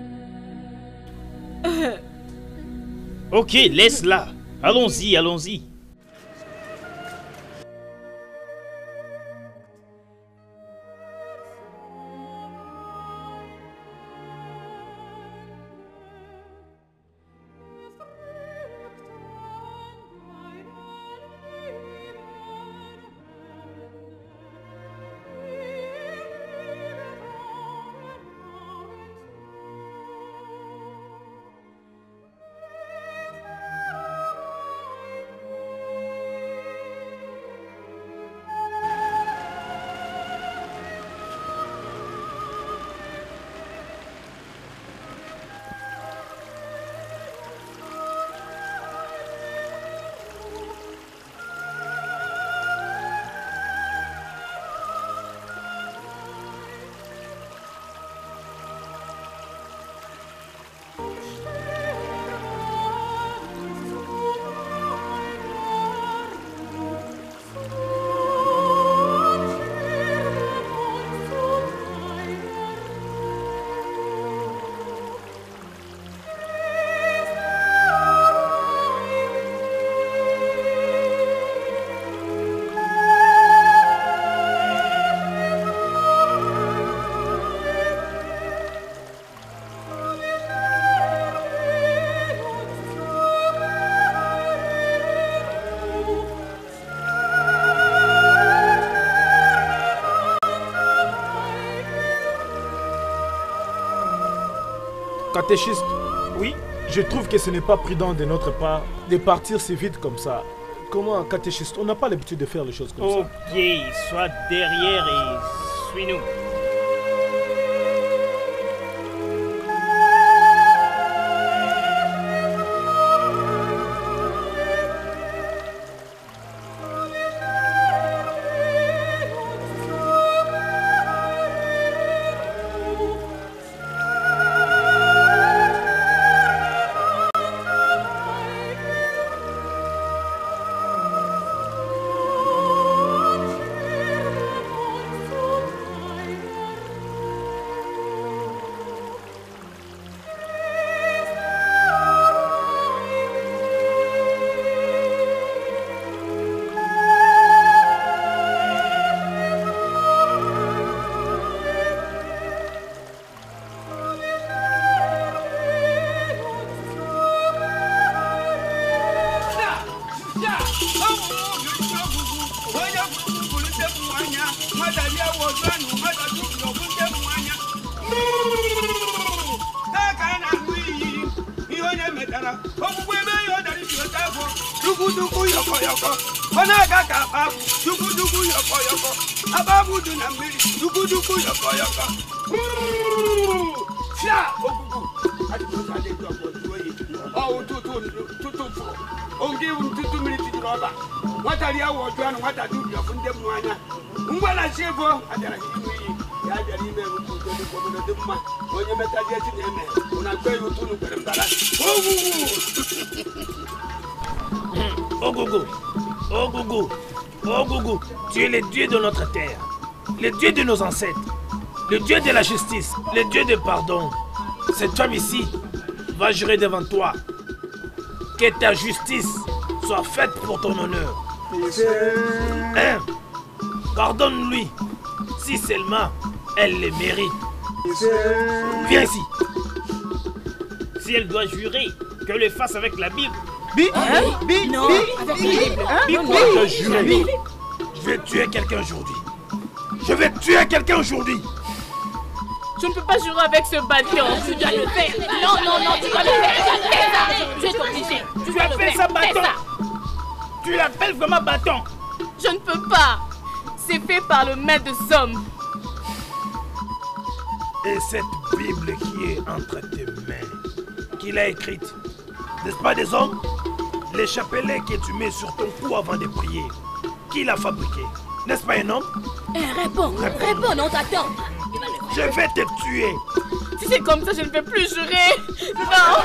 B: Ok, laisse-la. Allons-y, allons-y.
D: Catéchiste,
B: Oui?
D: je trouve que ce n'est pas prudent de notre part de partir si vite comme ça. Comment, catéchiste? On n'a pas l'habitude de faire les choses comme ça.
B: Ok, sois derrière et suis-nous.
D: Oh Gogo, oh Gogo, oh Gogo, tu es le Dieu de notre terre, le Dieu de nos ancêtres, le Dieu de la justice, le Dieu de pardon. Cette femme ici va jurer devant toi que ta justice soit faite pour ton honneur. Hein? Pardonne-lui, si seulement elle le mérite. Viens ici.
B: Si elle doit jurer, qu'elle le fasse avec la Bible.
H: Bi, hein? Bi,
E: Non,
H: bi,
E: avec
H: bi,
E: la Bible.
H: hein?
D: Je
H: Bi,
D: dois te jurer.
H: bi.
D: Je vais tuer quelqu'un aujourd'hui. Je vais tuer quelqu'un aujourd'hui.
E: Je ne peux pas jurer avec ce bâton. Tu dois le faire. Non, non, non, tu dois le faire. Fais ça. Je vais t'obliger. Tu
B: Tu
E: dois le
B: appelles
E: faire.
B: ça
E: Fais
B: bâton?
E: ça.
B: Tu l'appelles vraiment bâton?
E: Je ne peux pas. C'est fait par le maître des hommes.
D: Et cette Bible qui est entre tes mains, qui l'a écrite, n'est-ce pas des hommes? Les chapelets que tu mets sur ton cou avant de prier, qui l'a fabriqué? N'est-ce pas un homme?
E: Eh, réponds. Réponds, on t'attend.
D: Je vais te tuer.
E: Si c'est comme ça, je ne vais plus jurer. Non.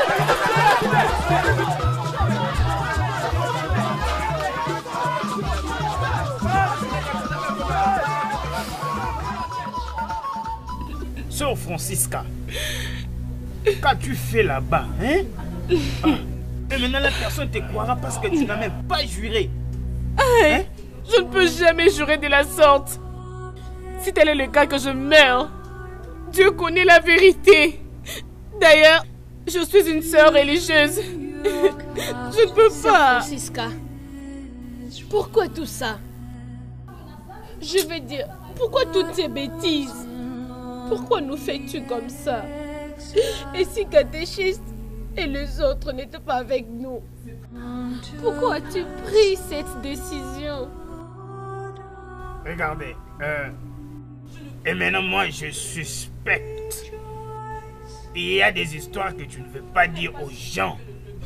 B: Sœur Francisca, qu'as-tu fait là-bas, hein? Ah. Et maintenant la personne te croira parce que tu n'as même pas juré.
E: Hein? Je ne peux jamais jurer de la sorte. Si tel est le cas que je meurs, Dieu connaît la vérité. D'ailleurs, je suis une sœur religieuse. Je ne peux
C: Sœur
E: pas.
C: Francisca, pourquoi tout ça? Je veux dire, pourquoi toutes ces bêtises? Pourquoi nous fais-tu comme ça? Et si catéchiste et les autres n'étaient pas avec nous? Pourquoi as-tu pris cette décision?
B: Regardez, euh, et maintenant moi je suspecte. Il y a des histoires que tu ne veux pas dire aux gens.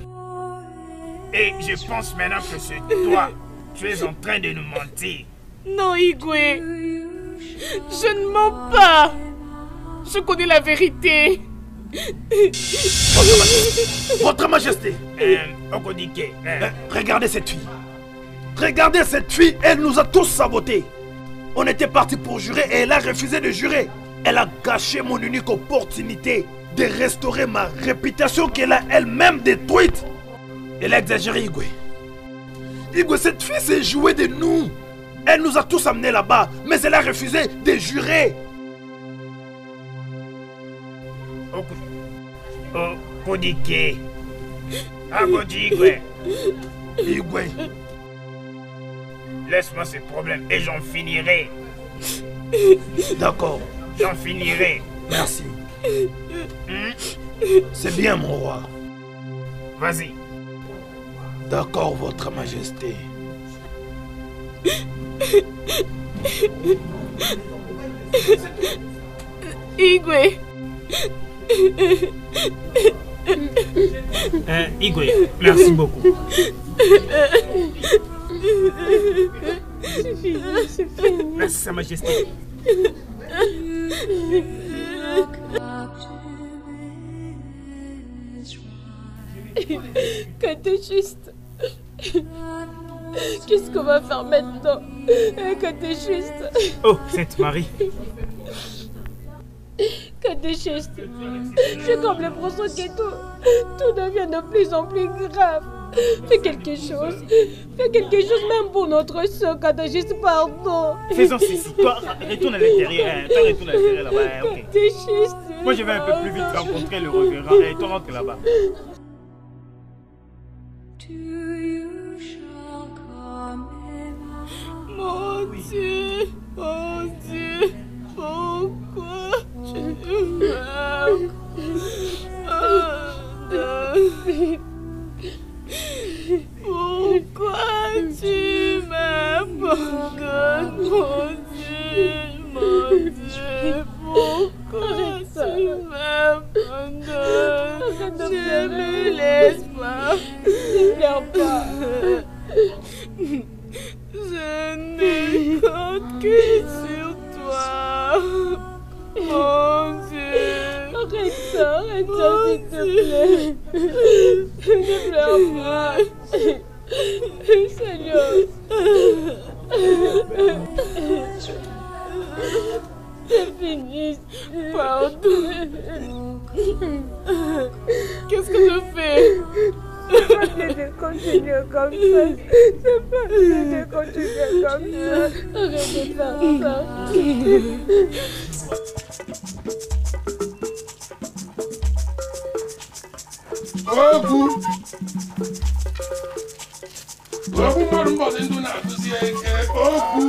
B: Et je pense maintenant que c'est toi. Tu es en train de nous mentir.
E: Non, Igwe. Je ne mens pas. Je connais la vérité.
D: Votre Majesté, Votre Majesté.
B: Euh, Okodike, euh,
D: Euh, regardez cette fille. Regardez cette fille, elle nous a tous sabotés. On était parti pour jurer et elle a refusé de jurer. Elle a gâché mon unique opportunité de restaurer ma réputation qu'elle a elle-même détruite. Elle a exagéré, Igwe. Igwe, cette fille s'est jouée de nous. Elle nous a tous amenés là-bas, mais elle a refusé de jurer.
B: Okodike, Akodike,
D: Igwe,
B: laisse-moi ces problèmes et j'en finirai.
D: d'accord,
B: J'en finirai.
D: merci.
B: Hmm?
F: C'est bien, mon roi.
A: Vas-y.
F: D'accord, votre majesté.
E: Igwe.
B: Hein, Igwe, merci beaucoup. Merci, Sa Majesté.
C: Catéchiste. Qu'est-ce qu'on va faire maintenant? Catéchiste.
B: Oh, Sainte Marie.
C: Catéchiste. Je comme le procès et tout. Tout devient de plus en plus grave. Fais quelque chose. Fais quelque chose même pour notre soeur, catéchiste, pardon.
B: Faisons ceci. Toi, retourne à l'intérieur. Hein. Toi, retourne à l'intérieur là-bas. Hein. Okay.
C: Catéchiste.
B: Moi, je vais un peu plus vite rencontrer le révérend. Et toi, rentre là-bas.
E: Mon Dieu, mon Dieu, pourquoi tu m'aimes? Pourquoi tu m'abandonnes, mon Dieu, mon Dieu, pourquoi tu m'abandonnes? Ne me laisse pas,
C: Ne pleure pas.
E: Je ne compte que sur toi, mon Dieu.
C: Arrête ça, arrête ça, s'il te plaît. Ne pleure pas. Seigneur. C'est fini.
E: Pardon. Qu'est-ce que je fais?
C: C'est pas de continuer comme ça. C'est pas de continuer comme ça. Arrête de faire ça.
H: Ogu. Ogu mmadụ mbọsị ndụ na-akụzi ike. Ogu.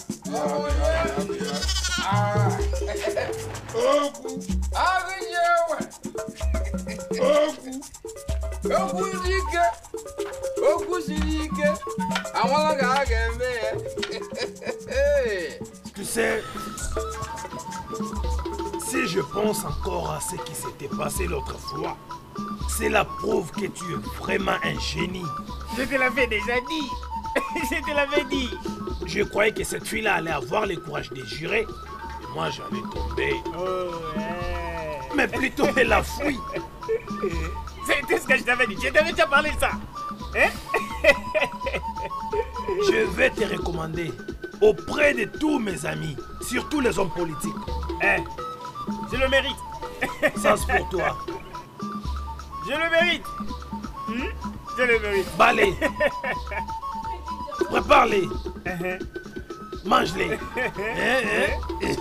H: Ogu. Ogu.
I: Okwu siri ike. Okwu siri ike. Amala ka a ga-eme ya.
F: Tu sais, si je pense encore à ce qui s'était passé l'autre fois, c'est la preuve que tu es vraiment un génie.
B: Je te l'avais déjà dit. Je te l'avais dit.
F: Je croyais que cette fille-là allait avoir le courage de jurer. Et moi, j'allais tomber.
B: Oh, ouais.
F: Mais plutôt elle a fui.
B: C'était ce que je t'avais dit. Je t'avais déjà parlé de ça. Hein?
F: Je vais te recommander auprès de tous mes amis, surtout les hommes politiques.
B: Hein? Je le mérite.
F: Ça, c'est pour toi.
B: Je le mérite. Hmm? Je le mérite.
F: Balai. Prépare-les.
B: Uh-huh.
F: Mange-les. Hein, hein?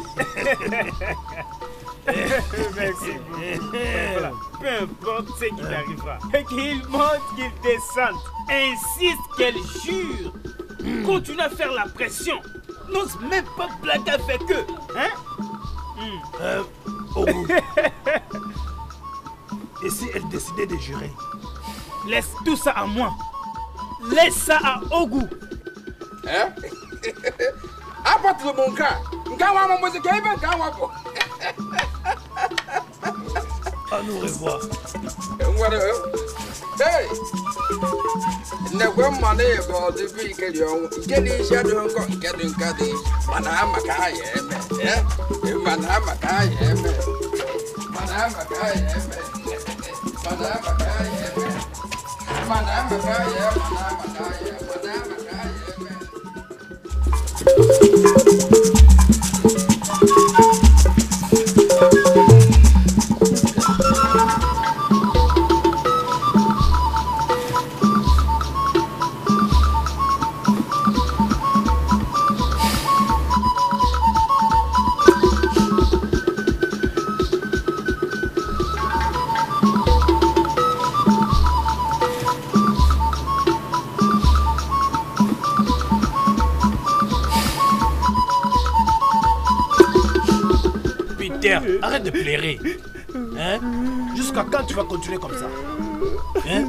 B: Merci beaucoup. Voilà. Peu importe ce qui t'arrivera. Qu'il monte, qu'il descende. Insiste, qu'elle jure. Mm. Continue à faire la pression. N'ose même pas blaguer avec eux. Hein? Mm.
F: Euh, Ogu. Et si elle décidait de jurer?
B: Laisse tout ça à moi. Laisse ça à Ogu.
I: Hein? Apporte mon cas. Nkawa mo musique ibe nkawa ko.
F: À nous revoir.
I: Ngwara. Hey. Ne gwa mane ko de bi ke yo. Ke ni sha do ko ke do ka di. Mana maka ye me. Eh? Mana maka ye me. Mana maka ye me. Mana maka ye me. Mana maka ye, mana maka ye, mana maka ye me.
F: Arrête de pleurer. Hein? Jusqu'à quand tu vas continuer comme ça? Hein?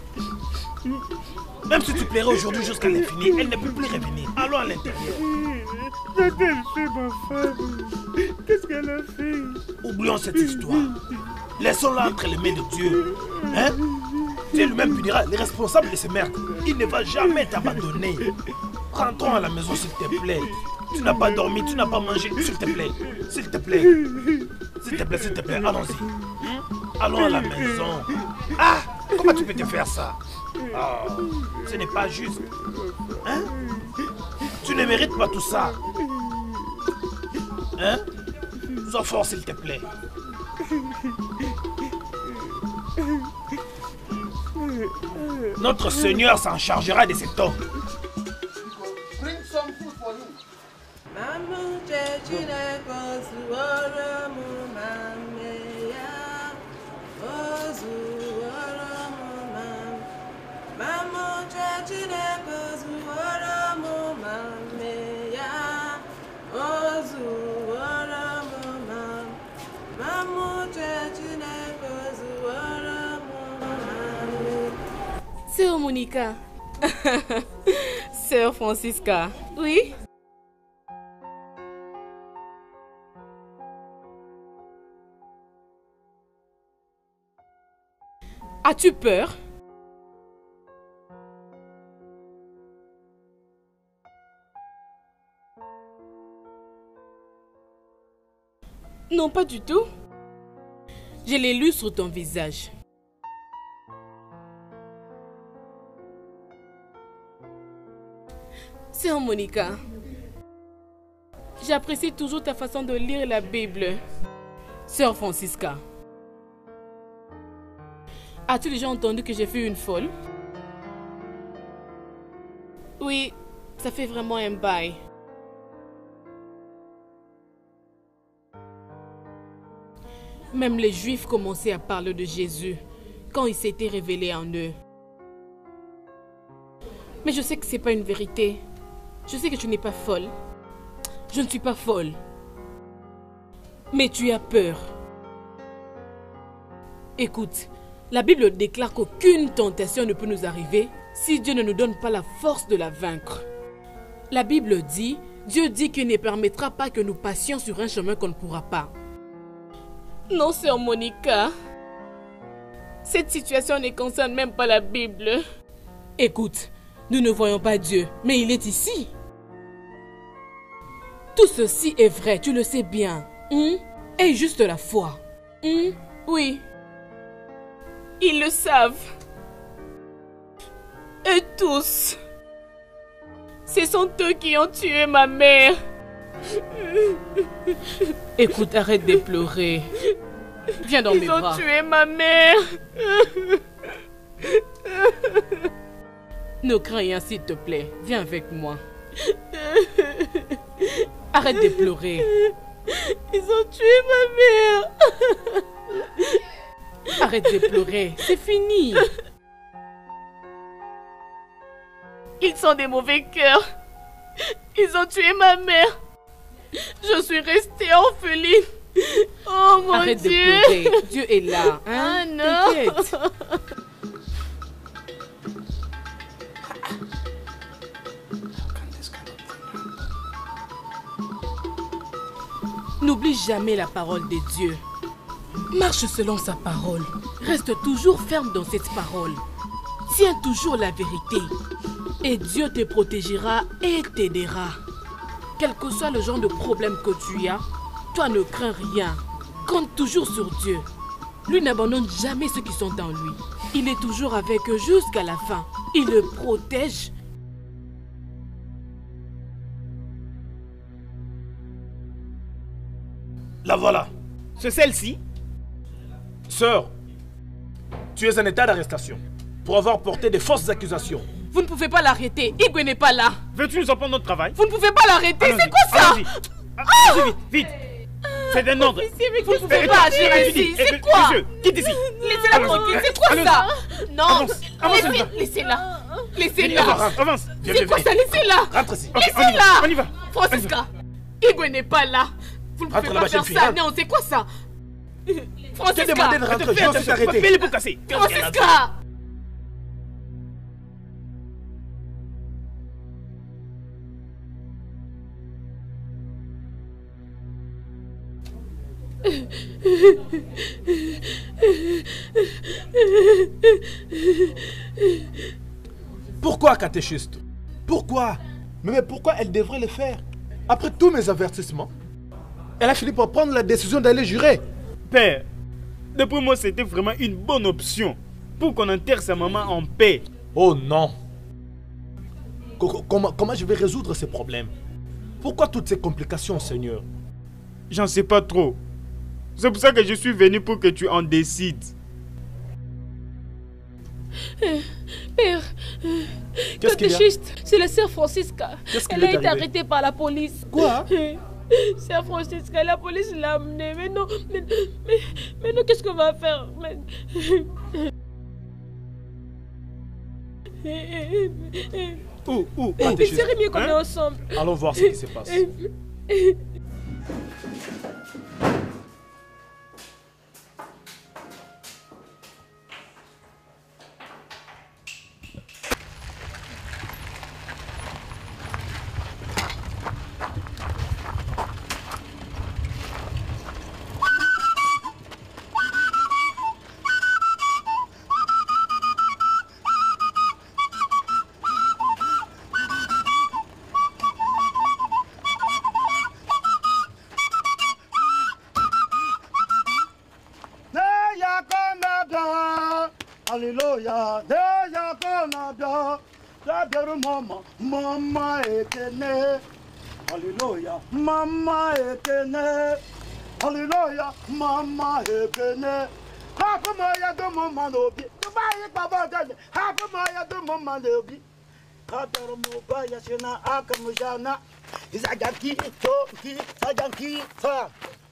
F: Même si tu plairais aujourd'hui jusqu'à l'infini, elle ne peut plus revenir. Allons à l'intérieur.
B: Qu'a-t-elle fait, ma femme? Qu'est-ce qu'elle a fait?
F: Oublions cette histoire. Laissons-la entre les mains de Dieu. Hein? Dieu lui-même punira les responsables de ces merdes. Il ne va jamais t'abandonner. Rentrons à la maison, s'il te plaît. Tu n'as pas dormi, tu n'as pas mangé. S'il te plaît. S'il te plaît. S'il te plaît, s'il te plaît. Allons-y. Allons à la maison. Ah! Comment tu peux te faire ça? Oh, ce n'est pas juste. Hein? Tu ne mérites pas tout ça. Hein? Sois fort, s'il te plaît. Notre Seigneur s'en chargera de cet homme.
I: Bring some food for you.
E: Sœur Monica. Sœur Francisca. Oui? As-tu peur? Non, pas du tout. Je l'ai lu sur ton visage. Sœur Monica, j'apprécie toujours ta façon de lire la Bible. Sœur Francisca, as-tu déjà entendu que j'ai fait une folle? Oui, ça fait vraiment un bail. Même les Juifs commençaient à parler de Jésus quand il s'était révélé en eux. Mais je sais que ce n'est pas une vérité. Je sais que tu n'es pas folle. Je ne suis pas folle. Mais tu as peur. Écoute, la Bible déclare qu'aucune tentation ne peut nous arriver si Dieu ne nous donne pas la force de la vaincre. La Bible dit, Dieu dit qu'il ne permettra pas que nous passions sur un chemin qu'on ne pourra pas. Non, sœur Monica. Cette situation ne concerne même pas la Bible. Écoute, nous ne voyons pas Dieu, mais il est ici. Tout ceci est vrai, tu le sais bien. Hum? Et juste la foi. Hum? Oui. Ils le savent. Et tous. Ce sont eux qui ont tué ma mère. Écoute, arrête de pleurer. Viens dans
C: Ils
E: mes bras.
C: ont tué ma mère.
E: Ne crains rien, s'il te plaît. Viens avec moi. Arrête de pleurer.
C: Ils ont tué ma mère.
E: Arrête de pleurer. C'est fini.
C: Ils sont des mauvais cœurs. Ils ont tué ma mère. Je suis restée orpheline. Oh mon
E: Arrête
C: Dieu.
E: de pleurer. Dieu est là. Hein?
C: Ah non.
E: T'inquiète. N'oublie jamais la parole de Dieu. Marche selon sa parole. Reste toujours ferme dans cette parole. Tiens toujours la vérité. Et Dieu te protégera et t'aidera. Quel que soit le genre de problème que tu as, toi ne crains rien. Compte toujours sur Dieu. Lui n'abandonne jamais ceux qui sont en lui. Il est toujours avec eux jusqu'à la fin. Il le protège.
F: La voilà.
B: C'est celle-ci?
F: Sœur, tu es en état d'arrestation pour avoir porté des fausses accusations.
E: Vous ne pouvez pas l'arrêter. Igwe n'est pas là.
B: Veux-tu nous apprendre notre travail?
E: Vous ne pouvez pas l'arrêter.
B: Allons-y,
E: C'est quoi ça?
B: allons-y. Allons-y, vite, vite. C'est un ordre.
E: Vous ne pouvez
B: Eh,
E: pas
B: eh,
E: agir
B: eh,
E: ici.
B: eh,
E: C'est
B: eh,
E: quoi?
B: Monsieur, quitte ici.
E: Laissez-la
B: Allons-y.
E: tranquille. C'est quoi
B: Allons-y.
E: ça? Non.
B: Avance, avance,
E: Laissez-
B: avance.
E: Laissez-la.
B: Viens,
E: Laissez-la.
B: avance, avance.
F: Viens,
E: C'est
F: viens,
E: quoi
F: viens.
E: ça? Laissez-la.
F: Rentre ici.
B: Ok, on y va,
E: Laissez-la.
B: on y va.
E: Francisca, Igwe n'est pas là. Vous ne
F: Rentre
E: pouvez
F: là-bas,
E: pas faire
F: jeune fille,
E: ça.
F: rentre.
E: Non, c'est quoi ça?
C: Francisca.
F: Je t'ai demandé de rentrer, je suis arrêté.
B: Fais-le pour casser.
C: Francisca.
F: Pourquoi, catéchiste? Pourquoi? Mais, mais pourquoi elle devrait le faire? Après tous mes avertissements, elle a fini par prendre la décision d'aller jurer.
B: Père, d'après moi, c'était vraiment une bonne option pour qu'on enterre sa maman en paix.
F: Oh non! Comment, comment je vais résoudre ces problèmes? Pourquoi toutes ces complications, Seigneur?
B: J'en sais pas trop. C'est pour ça que je suis venu pour que tu en décides.
C: Père,
F: qu'est-ce qu'il y a?
C: C'est la sœur Francisca. Elle a été arrêtée par la police.
F: Quoi?
C: Sœur Francisca, la police l'a amenée. Mais non, mais, mais, mais non, qu'est-ce qu'on va faire? Mais...
F: Où, où?
C: Il serait mieux qu'on est ensemble.
F: Allons voir ce qui se passe.
J: Hallelujah, there ya gonna be, ya better mama, mama ekene. Hallelujah, mama ekene. Hallelujah, mama ekene. Hapo moya do mama nobi, tubai baba dade. Hapo moya do mama nobi. Kadaro mo ba ya shina akamujana. Izaganki to ki, zaganki fa.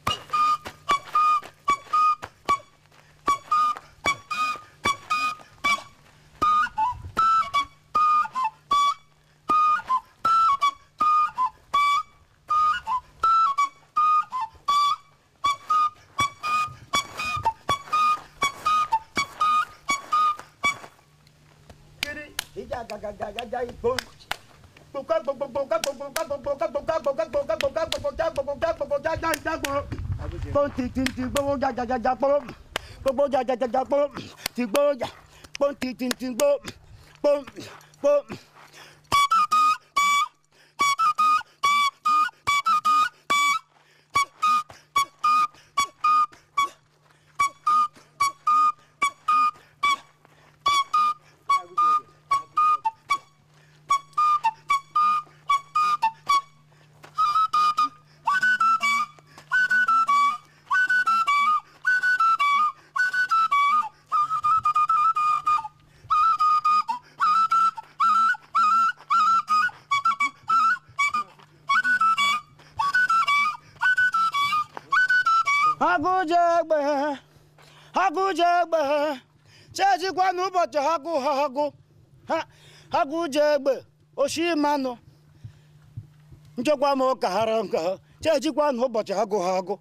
J: Agujagbe, agujagbe, cheji kwa n'ụbọchị hagu hagu, ha agujagbe, oshimano, nchekwa m ka hara nka, cheji kwa n'ụbọchị hagu hagu.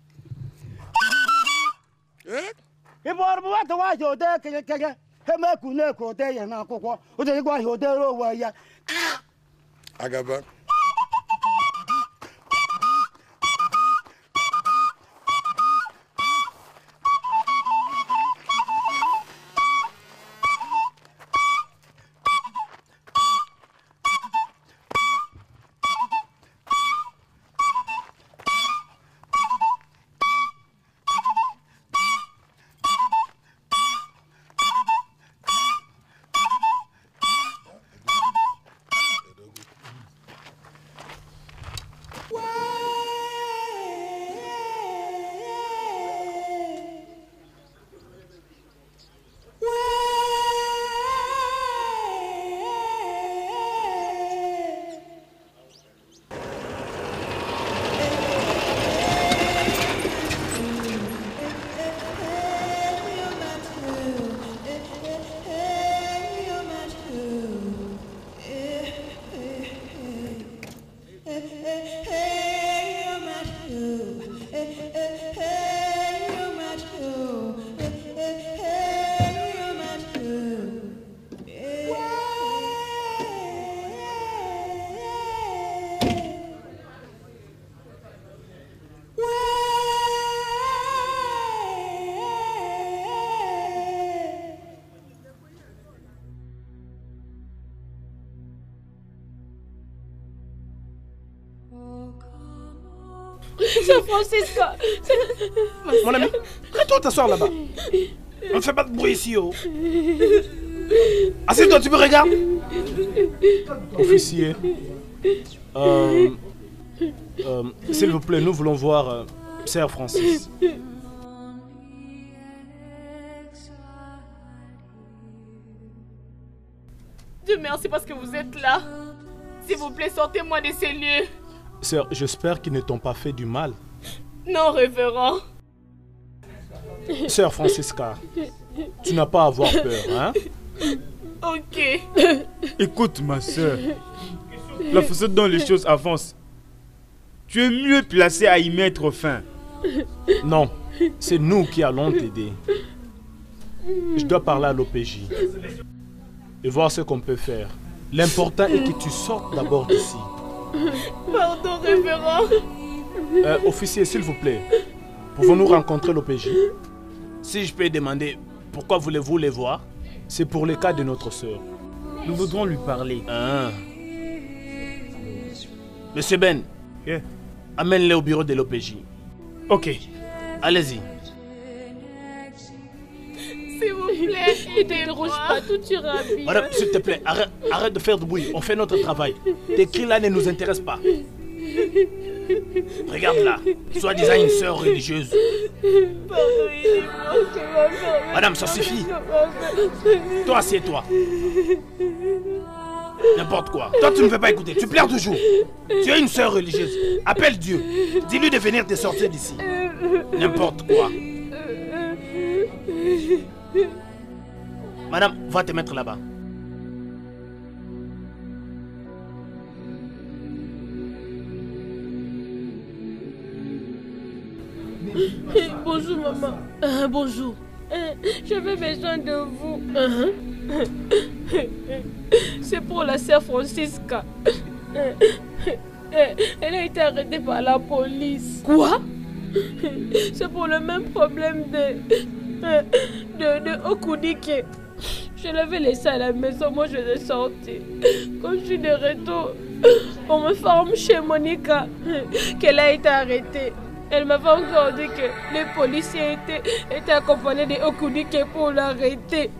J: Ibu ọrụ wata wahi ode kege kege, hemeku neku ode ya na akwụkwọ, ode gwa hi ode rowa ya.
I: Agaba.
G: Hey, you're my
C: C'est Francisca.
F: Mon ami, retourne t'asseoir là-bas. On ne fait pas de bruit ici, oh. Assieds-toi, tu me regardes?
K: Officier, euh, euh, s'il vous plaît, nous voulons voir euh, Sir Francis.
E: Dieu merci parce que vous êtes là. S'il vous plaît, sortez-moi de ces lieux.
K: Sœur, j'espère qu'ils ne t'ont pas fait du mal.
E: Non, révérend.
K: Sœur Francisca, tu n'as pas à avoir peur, hein?
E: Ok.
B: Écoute, ma soeur, la façon dont les choses avancent, tu es mieux placé à y mettre fin.
K: Non, c'est nous qui allons t'aider. Je dois parler à l'O P J et voir ce qu'on peut faire. L'important est que tu sortes d'abord d'ici.
E: Pardon, révérend.
K: Euh, officier, s'il vous plaît, pouvons-nous rencontrer l'O P J? Si je peux demander, pourquoi voulez-vous les voir? C'est pour le cas de notre sœur.
B: Nous voudrons lui parler.
K: Ah. Monsieur Ben,
B: yeah.
K: Amène-les au bureau de l'O P J.
B: Ok.
K: Allez-y.
E: S'il vous plaît,
C: ne te dérange pas, tout ira bien.
K: Madame, s'il te plaît, arrête, arrête de faire du bruit. On fait notre travail. Tes cris là ne nous intéressent pas. Regarde là, soi-disant une sœur religieuse. Madame, ça suffit. Toi, assieds-toi. N'importe quoi. Toi, tu ne veux pas écouter. Tu pleures toujours. Tu es une sœur religieuse. Appelle Dieu. Dis-lui de venir te sortir d'ici. N'importe quoi. Madame, va te mettre là-bas.
C: Bonjour maman. Euh, bonjour. Euh, J'avais besoin de vous. Uh-huh. C'est pour la sœur Francisca. Euh, Elle a été arrêtée par la police. Quoi? C'est pour le même problème de... de, de Okudike. Je l'avais laissé à la maison, moi je l'ai sorti. Quand je suis de retour, on me forme chez Monica qu'elle a été arrêtée. Elle m'avait encore dit que les policiers étaient, étaient accompagnés de Okudike pour l'arrêter.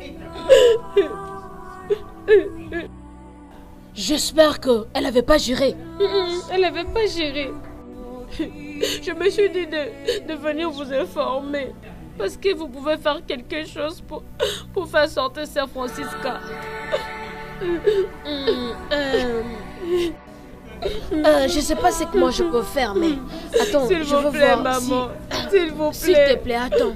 L: J'espère qu'elle n'avait pas juré.
C: Elle n'avait pas juré. Je me suis dit de, de venir vous informer. Parce que vous pouvez faire quelque chose pour, pour faire sortir Sœur Francisca.
L: euh, euh, je sais pas ce que moi je peux faire, mais attends,
C: S'il
L: je
C: vous
L: veux
C: plaît,
L: voir.
C: maman.
L: Si...
C: S'il vous plaît.
L: S'il te plaît, attends.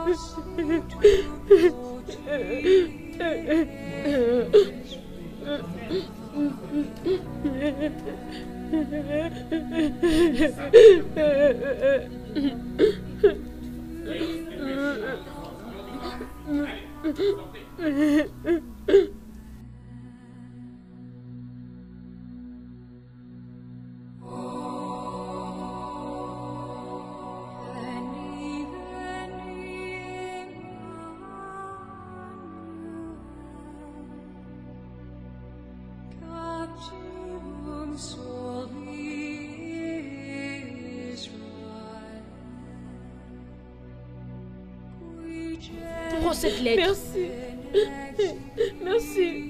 L: Prends cette lettre.
C: Merci. Merci.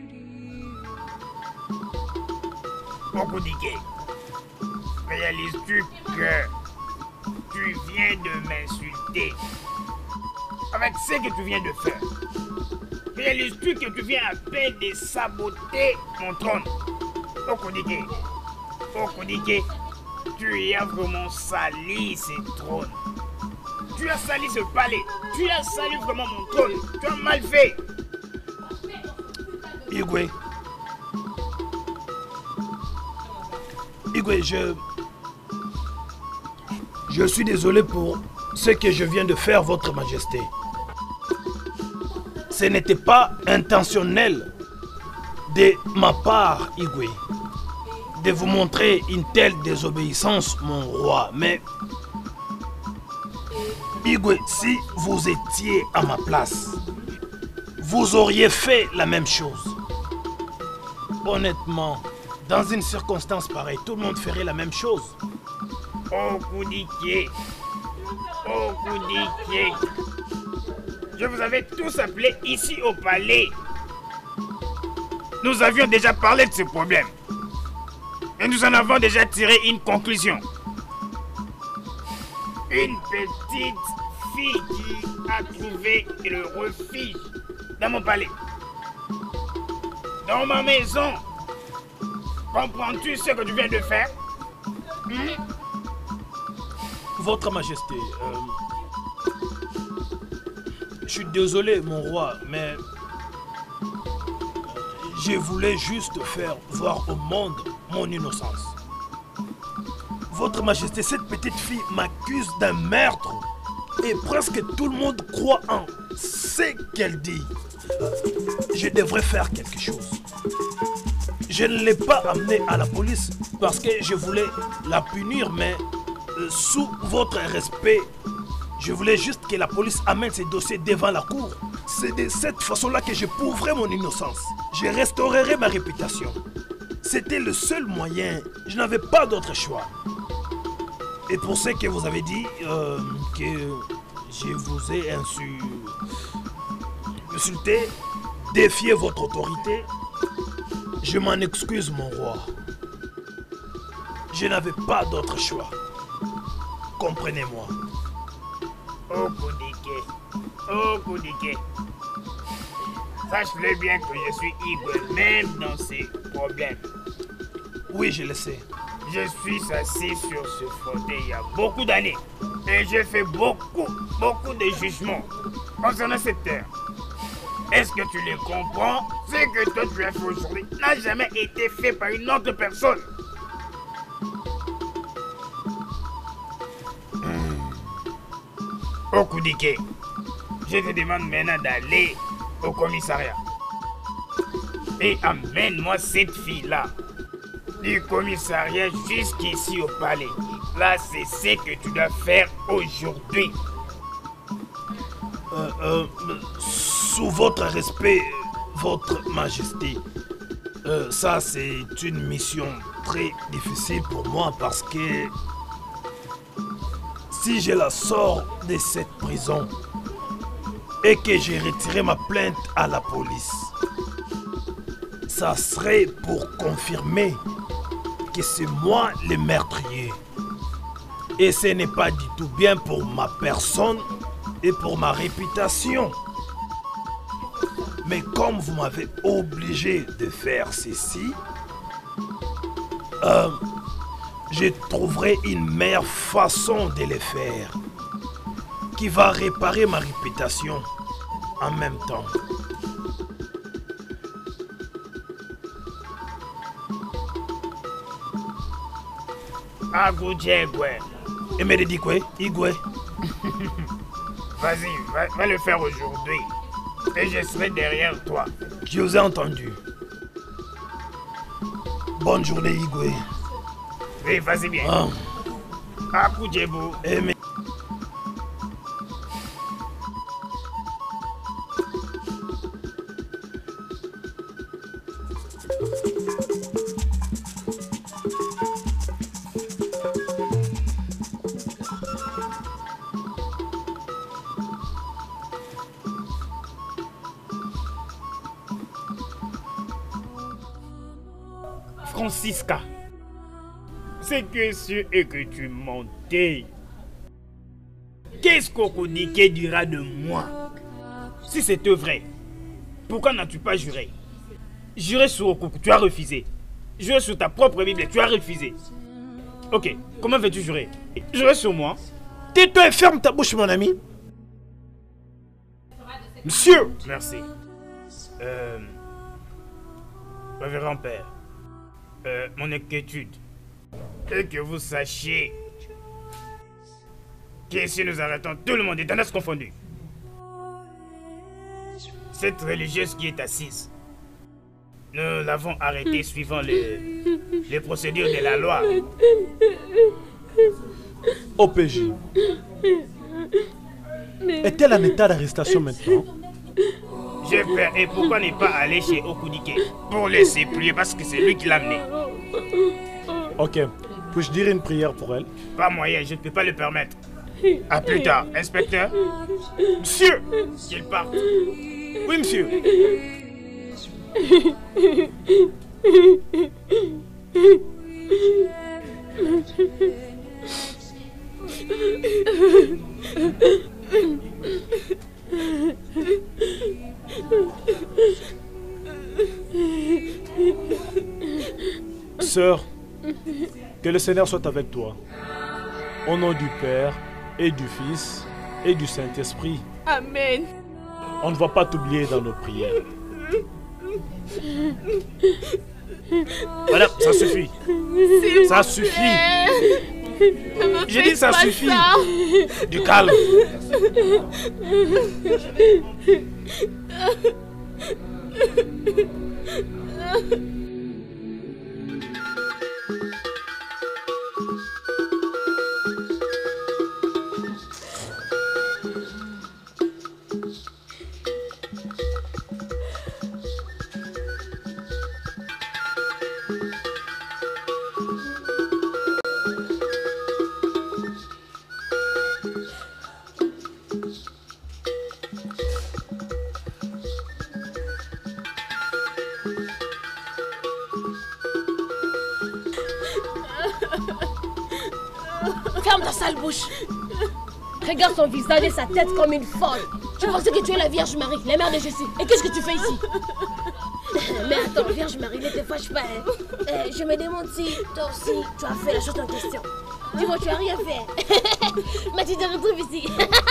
A: Okudike, réalises-tu que tu viens de m'insulter avec ce que tu viens de faire? Réalises-tu que tu viens à peine de saboter mon trône? Okudike, Okudike, tu as vraiment sali ce trône. Tu as sali ce palais. Tu as sali vraiment mon trône. Tu as mal fait.
F: Igwe. Igwe, je... Je suis désolé pour ce que je viens de faire, Votre Majesté. Ce n'était pas intentionnel de ma part, Igwe, de vous montrer une telle désobéissance, mon roi. Mais, Igwe, si vous étiez à ma place, vous auriez fait la même chose. Honnêtement, dans une circonstance pareille, tout le monde ferait la même chose.
A: Okudike. Okudike. Je vous avais tous appelés ici au palais. Nous avions déjà parlé de ce problème. Et nous en avons déjà tiré une conclusion. Une petite fille qui a trouvé le refuge dans mon palais. Dans ma maison. Comprends-tu ce que tu viens de faire? Hmm?
F: Votre Majesté, euh, je suis désolé, mon roi, mais je voulais juste faire voir au monde mon innocence. Votre Majesté, cette petite fille m'accuse d'un meurtre et presque tout le monde croit en ce qu'elle dit. Je devrais faire quelque chose. Je ne l'ai pas amenée à la police parce que je voulais la punir, mais euh, sous votre respect, je voulais juste que la police amène ces dossiers devant la cour. C'est de cette façon-là que je prouverai mon innocence. Je restaurerai ma réputation. C'était le seul moyen. Je n'avais pas d'autre choix. Et pour ce que vous avez dit, euh, que je vous ai insu... insulté, défié votre autorité, je m'en excuse, mon roi. Je n'avais pas d'autre choix. Comprenez-moi.
A: Okudike. Okudike. Sache-le bien que je suis Igwe, même dans ces problèmes.
F: Oui, je le sais.
A: Je suis assis sur ce fauteuil il y a beaucoup d'années. Et j'ai fait beaucoup, beaucoup de jugements concernant cette terre. Est-ce que tu les comprends? Ce que toi tu as fait aujourd'hui n'a jamais été fait par une autre personne. Hmm. Okudike, je te demande maintenant d'aller au commissariat. Et amène-moi cette fille-là. Du commissariat jusqu'ici au palais. Là, c'est ce que tu dois faire aujourd'hui.
F: Euh, euh, sous votre respect, votre Majesté, euh, ça c'est une mission très difficile pour moi parce que si je la sors de cette prison et que j'ai retiré ma plainte à la police, ça serait pour confirmer que c'est moi le meurtrier. Et ce n'est pas du tout bien pour ma personne et pour ma réputation. Mais comme vous m'avez obligé de faire ceci, euh, je trouverai une meilleure façon de le faire qui va réparer ma réputation en même temps.
A: Agujegwe.
F: Et me dit quoi, Igwe?
A: Vas-y, va, va le faire aujourd'hui. Et je serai derrière toi.
F: Je vous ai entendu. Bonne journée, Igwe.
A: Oui, vas-y bien.
F: Ah.
A: Akujebu.
F: Et me...
A: Francisca, c'est que sûr est que tu mentais. Qu'est-ce qu'Okudike dira de moi? Si c'était vrai, pourquoi n'as-tu pas juré? Jurer sur Okuku, tu as refusé. Jurer sur ta propre Bible, tu as refusé. Ok, comment veux-tu jurer? Jurer sur moi?
F: Tais-toi et ferme ta bouche, mon ami.
A: Monsieur! Merci. Euh... Révérend Père, euh, mon inquiétude est que vous sachiez que si nous arrêtons tout le monde, éternel confondu, cette religieuse qui est assise, nous l'avons arrêtée suivant les, les procédures de la loi.
K: O P J, est-elle en état d'arrestation maintenant?
A: J'ai peur. Et pourquoi ne pas aller chez Okudike pour laisser plier parce que c'est lui qui l'a amené.
K: Ok. Puis-je dire une prière pour elle?
A: Pas moyen, je ne peux pas le permettre. À plus tard, inspecteur. Monsieur, qu'il parte.
B: Oui, monsieur.
K: Sœur, que le Seigneur soit avec toi. Au nom du Père, et du Fils, et du Saint-Esprit.
E: Amen.
K: On ne va pas t'oublier dans nos prières.
B: Voilà, ça suffit. Ça suffit. J'ai dit ça suffit.
E: Ça.
B: Du calme.
L: Ferme ta sale bouche. Regarde son visage et sa tête comme une folle. Tu pensais que tu es la Vierge Marie, la mère de Jésus. Et qu'est-ce que tu fais ici? Mais attends, Vierge Marie, ne te fâche pas. Hein. Euh, je me demande si toi aussi tu as fait la chose en question. Dis-moi, tu as rien fait. Mais tu te retrouves ici.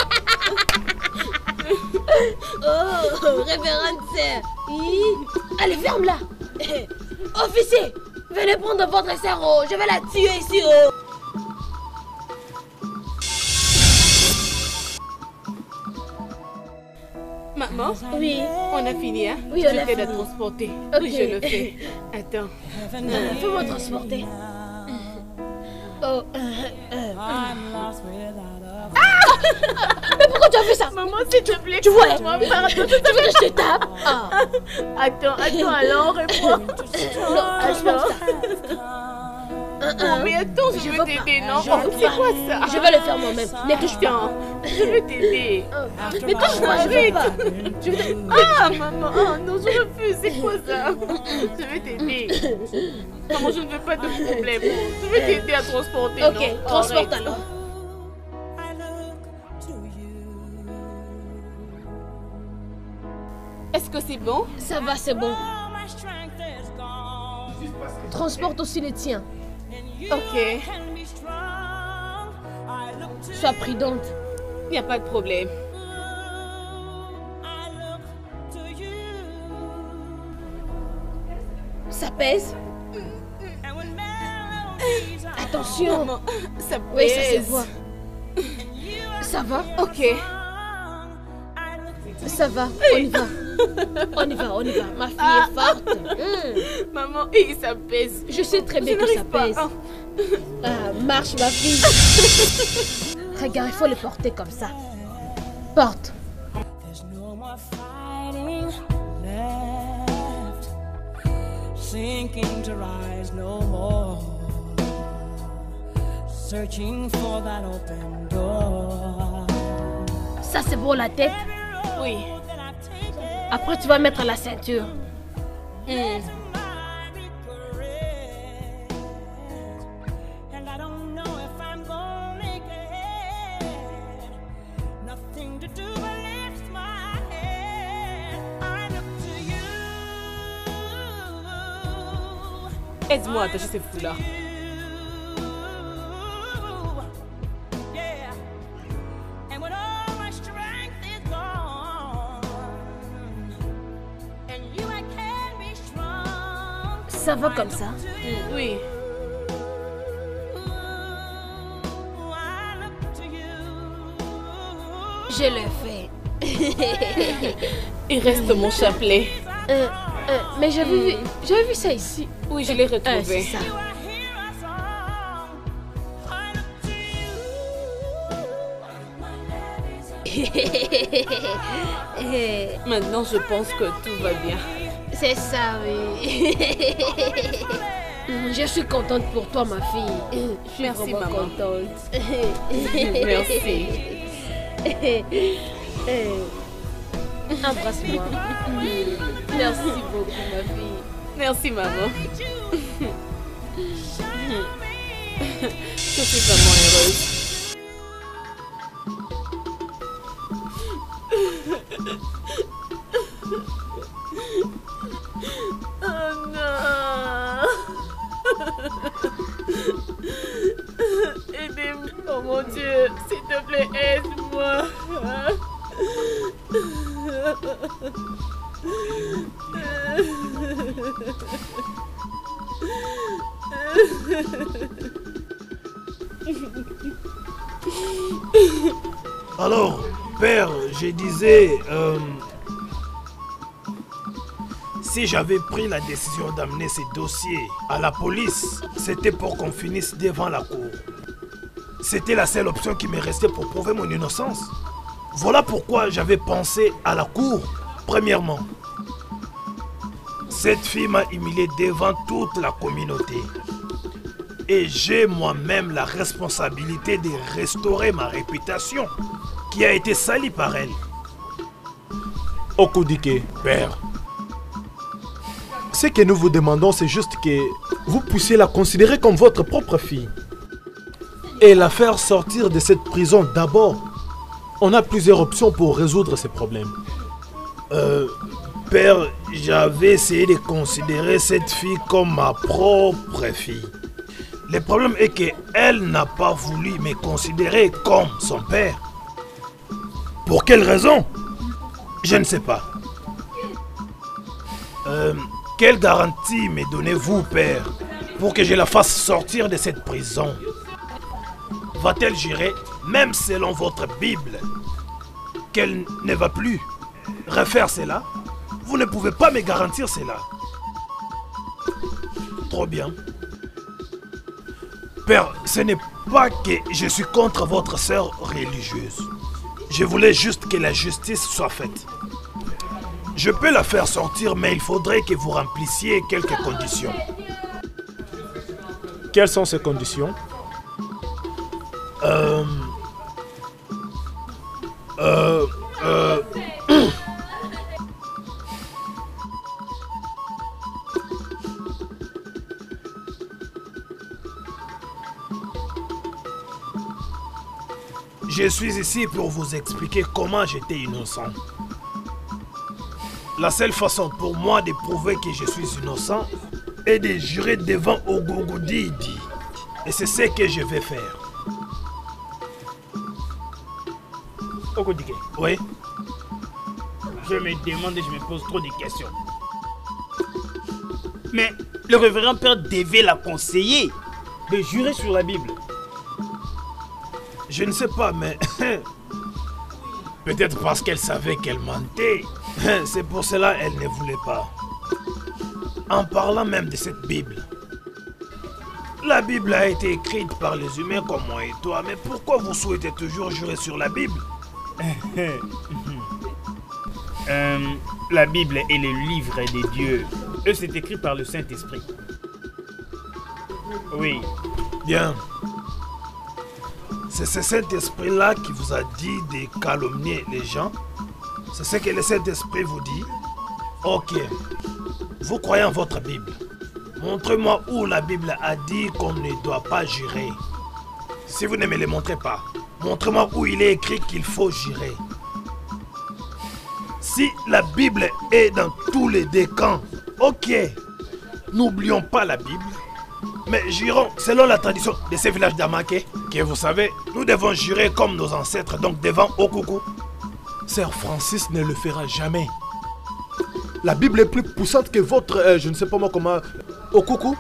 L: Oh, révérende sœur. Allez, ferme-la. Officier, venez prendre votre sœur. Oh. Je vais la tuer ici. Oh.
E: Maman?
L: Oui.
E: On a fini, hein?
L: Oui,
E: je
L: on a
E: vais
L: fini.
E: la transporter.
L: Ok.
E: Oui, je le fais. Attends.
L: Euh, Fais-moi transporter. Oh, euh, euh. Ah! Mais pourquoi tu as fait ça?
E: Maman, s'il te plaît.
L: Tu vois,
E: maman,
L: tu
E: pardon.
L: veux que je te tape? Ah.
E: Attends, attends, alors, réponds.
L: Non, touche pas ça.
E: Oh, mais attends, je, je veux t'aider, non?
L: Je
E: Oh,
L: veux
E: c'est
L: pas.
E: quoi ça?
L: Je vais le faire moi-même. Ne touche pas.
E: Je veux t'aider.
L: Mais touche pas, je veux pas.
E: Je veux t'aider. Ah, maman, oh, non, je refuse. C'est quoi ça? Je veux t'aider. Maman, je ne veux pas de problème. Je veux t'aider à transporter.
L: Ok,
E: non?
L: transporte
E: Arrête.
L: alors.
E: Est-ce que c'est bon?
L: Ça va, c'est bon. Transporte aussi le tien.
E: Ok.
L: Sois prudente.
E: Il n'y a pas de problème.
L: Ça pèse? Attention.
E: Maman, ça pèse.
L: Oui, ça se voit. Ça va?
E: Ok.
L: Ça va, on y va. On y va, on y va. Ma fille est forte. Mmh.
E: Maman, et ça pèse.
L: Je sais très bien
E: Je
L: que ça
E: n'arrive pas.
L: pèse. Ah, marche, ma fille. Regarde, il faut le porter comme ça. Porte.
M: Sinking to rise no more. Searching for that open door.
L: Ça, c'est pour la tête?
E: Oui.
L: Après, tu vas mettre la ceinture.
E: Mm. Aide-moi à attacher ces foulards.
L: Ça va comme ça?
E: Mm, oui.
L: Je le fais.
E: Il reste mon chapelet.
L: Euh, euh, mais j'avais vu, j'avais vu ça ici.
E: Oui, je l'ai
L: Euh,
E: retrouvé.
L: c'est ça.
E: Maintenant, je pense que tout va bien.
L: C'est ça, oui. Je suis contente pour toi, ma fille. Je suis
E: Merci,
L: vraiment
E: maman.
L: contente.
E: Merci.
L: Embrasse-moi. Merci beaucoup, ma fille.
E: Merci, maman. Je suis vraiment heureuse. Oh non. Aidez-moi. Oh mon Dieu, s'il te plaît, aide-moi.
F: Alors, père, je disais, euh, si j'avais pris la décision d'amener ces dossiers à la police, c'était pour qu'on finisse devant la cour. C'était la seule option qui me restait pour prouver mon innocence. Voilà pourquoi j'avais pensé à la cour, premièrement. Cette fille m'a humilié devant toute la communauté. Et j'ai moi-même la responsabilité de restaurer ma réputation, qui a été salie par elle.
K: Okudike,
F: père.
K: Ce que nous vous demandons, c'est juste que vous puissiez la considérer comme votre propre fille. Et la faire sortir de cette prison d'abord. On a plusieurs options pour résoudre ces problèmes.
F: Euh, père, j'avais essayé de considérer cette fille comme ma propre fille. Le problème est qu'elle n'a pas voulu me considérer comme son père. Pour quelle raison? Je ne sais pas. Euh, quelle garantie me donnez-vous, père, pour que je la fasse sortir de cette prison? Va-t-elle jurer, même selon votre Bible, qu'elle ne va plus refaire cela? Vous ne pouvez pas me garantir cela. Trop bien. Père, ce n'est pas que je suis contre votre sœur religieuse. Je voulais juste que la justice soit faite. Je peux la faire sortir, mais il faudrait que vous remplissiez quelques conditions.
K: Quelles sont ces conditions?
F: Euh... Euh... Euh... Je suis ici pour vous expliquer comment j'étais innocent. La seule façon pour moi de prouver que je suis innocent est de jurer devant Ogugudidi. Et c'est ce que je vais faire.
B: Okudike.
F: Oui.
B: Je me demande et je me pose trop de questions. Mais le révérend père devait la conseiller de jurer sur la Bible.
F: Je ne sais pas, mais peut-être parce qu'elle savait qu'elle mentait. C'est pour cela qu'elle ne voulait pas. En parlant même de cette Bible. La Bible a été écrite par les humains comme moi et toi, mais pourquoi vous souhaitez toujours jurer sur la Bible?
B: euh, La Bible est le livre de Dieu. Et c'est écrit par le Saint-Esprit. Oui.
F: Bien. C'est ce Saint-Esprit-là qui vous a dit de calomnier les gens? C'est ce que le Saint-Esprit vous dit? Ok. Vous croyez en votre Bible. Montrez-moi où la Bible a dit qu'on ne doit pas jurer. Si vous ne me le montrez pas, montrez-moi où il est écrit qu'il faut jurer. Si la Bible est dans tous les deux camps, ok. N'oublions pas la Bible. Mais jurons selon la tradition de ces villages d'Amake, que vous savez, nous devons jurer comme nos ancêtres, donc devant Okuku.
K: Sœur Francis ne le fera jamais. La Bible est plus puissante que votre, euh, je ne sais pas moi comment, Okuku.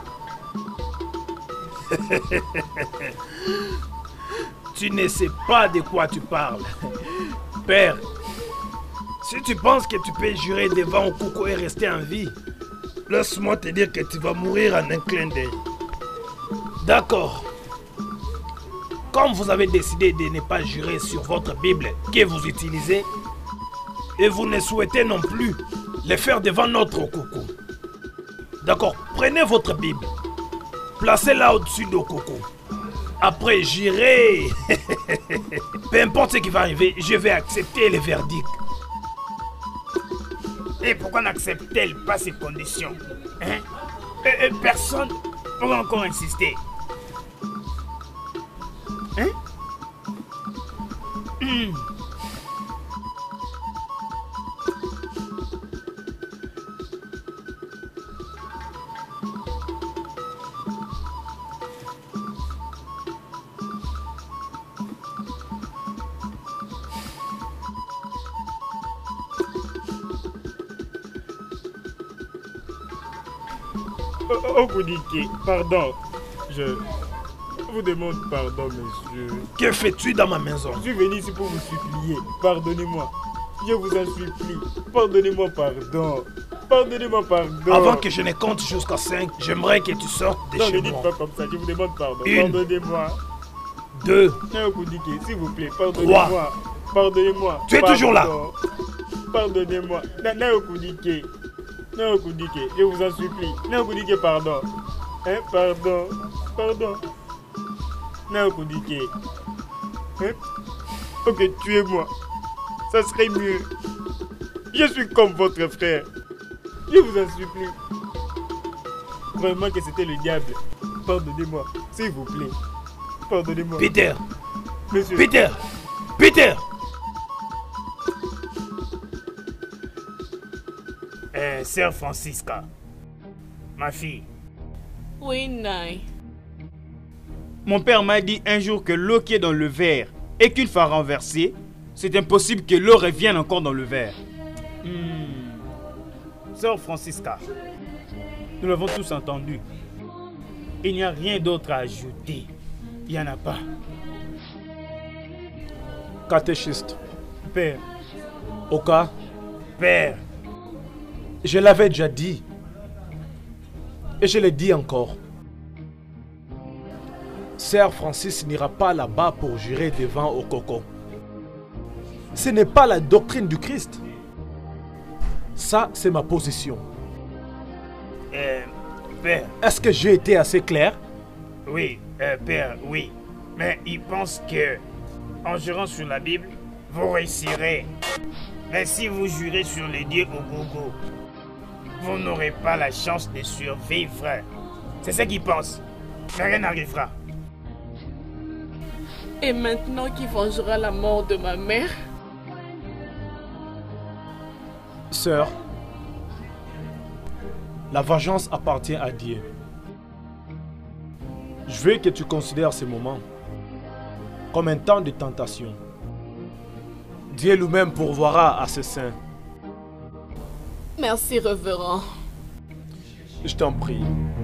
F: Tu ne sais pas de quoi tu parles. Père, si tu penses que tu peux jurer devant Okuku et rester en vie, laisse-moi te dire que tu vas mourir en un clin d'œil. D'accord. Comme vous avez décidé de ne pas jurer sur votre Bible que vous utilisez, et vous ne souhaitez non plus le faire devant notre Okuku. D'accord, prenez votre Bible Placez-la au-dessus de Coco. Après, j'irai. Peu importe ce qui va arriver, je vais accepter le verdict.
B: Et pourquoi n'accepte-t-elle pas ces conditions? Hein? euh, euh, Personne pourra encore insister. Hein? Hmm.
N: Oh, Koudiki, pardon. Je vous demande pardon, monsieur.
F: Que fais-tu dans ma maison?
N: Je suis venu ici pour vous supplier. Pardonnez-moi. Je vous en supplie. Pardonnez-moi, pardon. Pardonnez-moi, pardon.
F: Avant que je ne compte jusqu'à cinq, j'aimerais que tu sortes de
N: non,
F: chez
N: moi.
F: moi.
N: Non, ne dites pas comme ça. Je vous demande pardon.
F: Une.
N: Pardonnez-moi.
F: Deux.
N: Non, Koudiki, s'il vous plaît, pardonnez-moi. Pardonnez-moi.
F: Tu es
N: pardon.
F: toujours là.
N: Pardonnez-moi. Non, Koudiki. Non, Koudiki, je vous en supplie. Non, Koudiki, pardon. Hein, pardon. Pardon. Non, Koudiki. Hein? Ok, tuez-moi. Ça serait mieux. Je suis comme votre frère. Je vous en supplie. Vraiment que c'était le diable. Pardonnez-moi, s'il vous plaît. Pardonnez-moi.
F: Peter.
N: Monsieur.
F: Peter. Peter.
B: Euh, Sœur Francisca, ma fille.
E: Oui, Nai.
B: Mon père m'a dit un jour que l'eau qui est dans le verre et qu'une fois renversée, c'est impossible que l'eau revienne encore dans le verre. Hmm. Sœur Francisca, nous l'avons tous entendu. Il n'y a rien d'autre à ajouter. Il n'y en a pas.
K: Catéchiste.
B: Père.
K: Oka.
B: Père.
K: Je l'avais déjà dit. Et je le dis encore. Sœur Francis n'ira pas là-bas pour jurer devant Okoko. Ce n'est pas la doctrine du Christ. Ça, c'est ma position.
B: Euh, Père.
K: Est-ce que j'ai été assez clair?
B: Oui, euh, Père, oui. Mais il pense que, en jurant sur la Bible, vous réussirez. Mais si vous jurez sur les dieux Ogogo, vous n'aurez pas la chance de survivre. C'est ce qu'il pense. Mais rien n'arrivera.
E: Et maintenant qui vengera la mort de ma mère?
K: Sœur, la vengeance appartient à Dieu. Je veux que tu considères ce moment comme un temps de tentation. Dieu lui-même pourvoira à ses saints.
E: Merci, révérend.
K: Je t'en prie.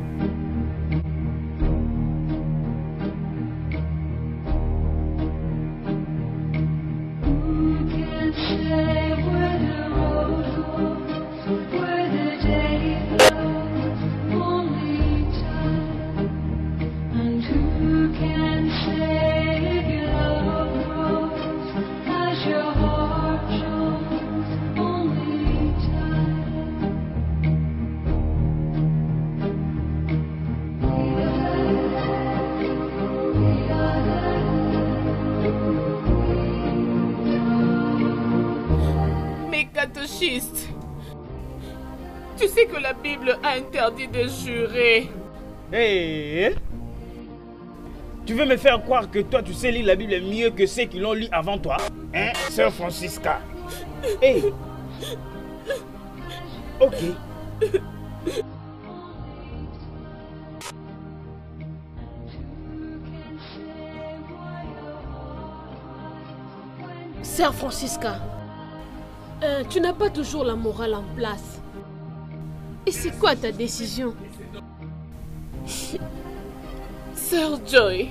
E: Tu sais que la Bible a interdit de jurer.
B: Hé hey, tu veux me faire croire que toi tu sais lire la Bible mieux que ceux qui l'ont lu avant toi? Hein, Sœur Francisca? Hé hey. Ok.
L: Sœur Francisca, euh, tu n'as pas toujours la morale en place. Et c'est quoi ta décision?
E: Sœur Joy,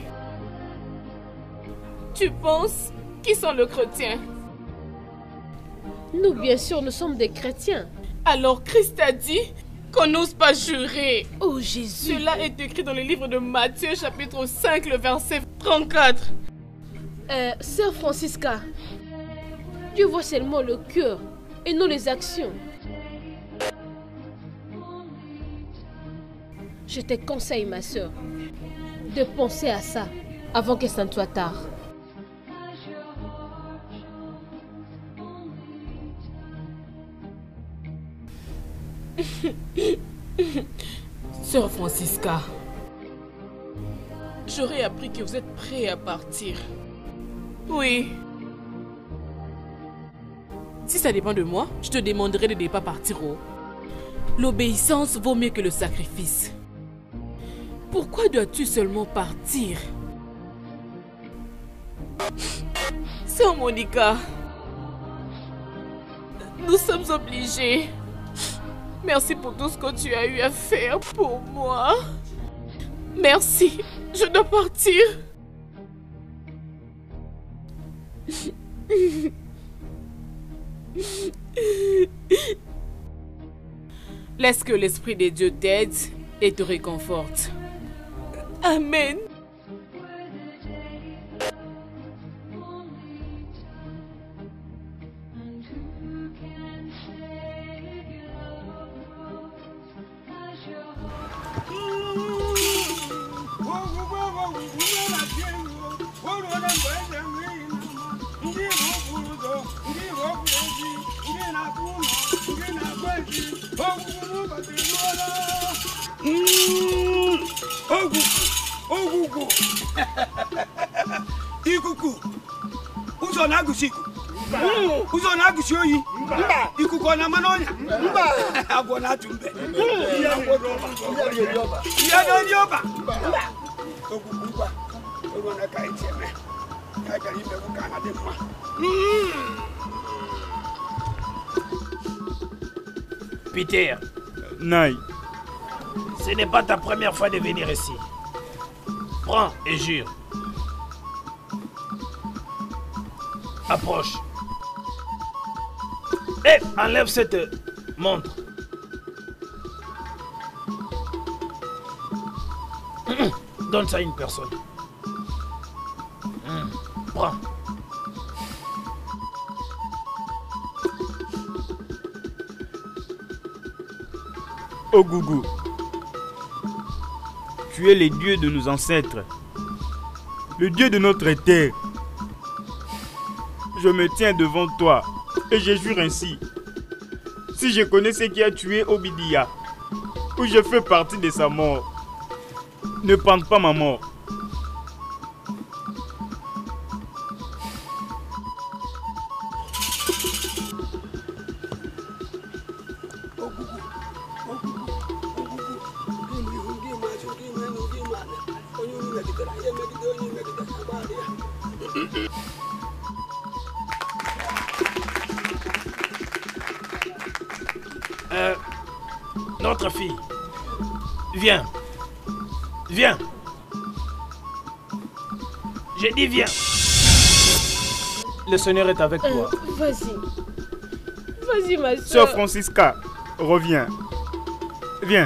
E: tu penses qui sont les chrétiens?
L: Nous, bien sûr, nous sommes des chrétiens.
E: Alors Christ a dit qu'on n'ose pas jurer.
L: Oh Jésus!
E: Cela est écrit dans le livre de Matthieu, chapitre cinq, le verset trente-quatre.
L: Euh, Sœur Francisca, Dieu voit seulement le cœur et non les actions. Je te conseille, ma soeur, de penser à ça avant que ça ne soit tard.
E: Sœur Francisca, j'aurais appris que vous êtes prêt à partir. Oui. Si ça dépend de moi, je te demanderai de ne pas partir. Oh. L'obéissance vaut mieux que le sacrifice. Pourquoi dois-tu seulement partir? Sœur Monica, nous sommes obligés. Merci pour tout ce que tu as eu à faire pour moi. Merci, je dois partir. Laisse que l'Esprit de Dieu t'aide et te réconforte. Amen.
J: Ikuku, uzo na gusiku. Uzo na gusioyi. Ikuku na manonya. Agwo na tumbe. Ya do yoba. Okuku kwa. Ogo na kai cheme. Kai kali be buka na de ma.
F: Peter.
B: Naï.
F: Ce n'est pas ta première fois de venir ici. Prends et jure. Approche. Et enlève cette montre. Donne ça à une personne. Prends.
B: Oh Gougou, tu es le Dieu de nos ancêtres, le Dieu de notre terre. Je me tiens devant toi et je jure ainsi. Si je connais ce qui a tué Obidia, ou je fais partie de sa mort, ne prends pas ma mort.
F: Euh, notre fille, viens, viens. J'ai dit viens.
K: Le Seigneur est avec toi.
L: Euh, Vas-y. Vas-y, ma soeur.
B: Sœur Francisca, reviens. Viens.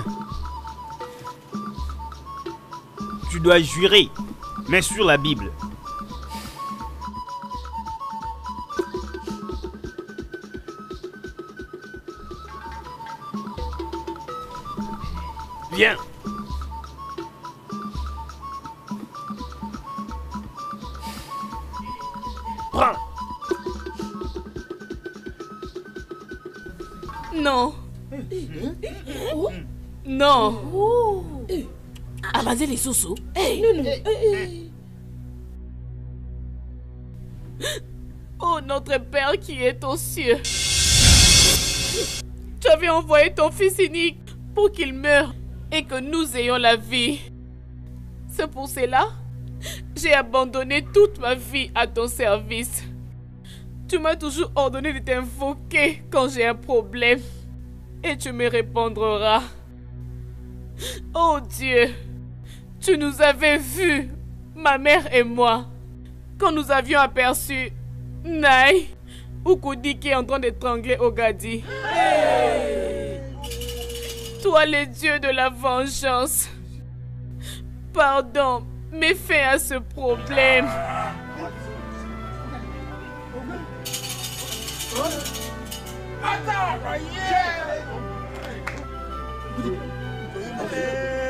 B: Tu dois jurer, mais sur la Bible.
F: Viens. Prends.
E: Non. Non. Amazer les sous-sous.
L: Non, non.
E: Oh, notre Père qui est aux cieux. Tu avais envoyé ton fils unique pour qu'il meure et que nous ayons la vie. C'est pour cela que j'ai abandonné toute ma vie à ton service. Tu m'as toujours ordonné de t'invoquer quand j'ai un problème et tu me répondras. Oh Dieu, tu nous avais vus, ma mère et moi, quand nous avions aperçu Naï ou Koudiki en train d'étrangler Ogadi. Hey! Toi, le Dieu de la vengeance, pardon, mets fin à ce problème.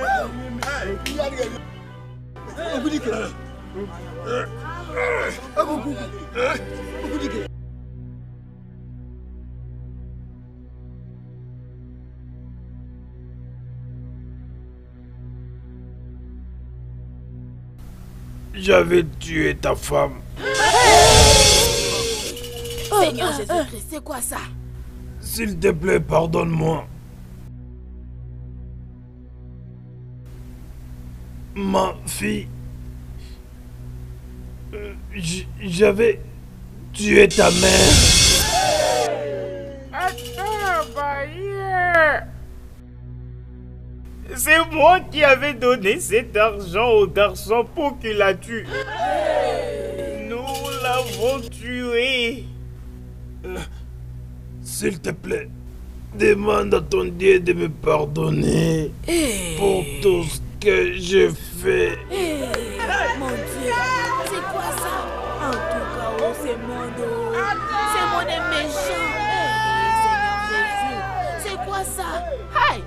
F: J'avais tué ta femme.
E: Seigneur Jésus-Christ, c'est quoi ça?
F: S'il te plaît, pardonne-moi. Ma fille, euh, j'avais tué ta mère.
B: Attends, Baye. C'est moi qui avais donné cet argent au garçon pour qu'il la tue. Nous l'avons tué.
F: Euh, S'il te plaît, demande à ton Dieu de me pardonner
E: hey.
F: pour tout ce que j'ai fait.
E: Hey. Mon Dieu, c'est quoi ça? En tout cas, oh, c'est mon dos. C'est mon méchant. Hey, Seigneur Jésus, c'est quoi ça? Hey.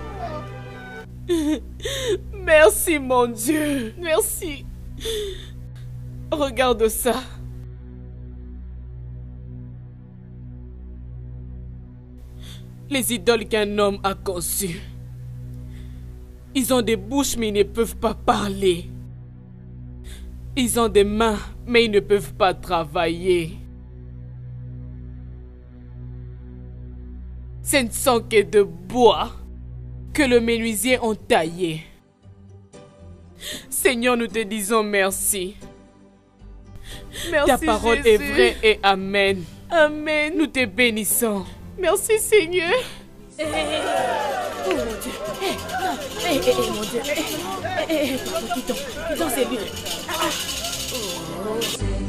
E: Merci, mon Dieu. Merci. Regarde ça. Les idoles qu'un homme a conçues. Ils ont des bouches mais ils ne peuvent pas parler. Ils ont des mains mais ils ne peuvent pas travailler. Ce ne sont que de bois que le menuisier a taillé. Seigneur, nous te disons merci. Merci, ta parole Jésus. Est vraie et amen. Amen. Nous te bénissons. Merci Seigneur. Eh, oh mon Dieu. Eh, non. Eh, eh, eh, mon Dieu. Eh, eh, eh, pardon, quittons. Quittons, c'est mieux. Ah, ah. Oh,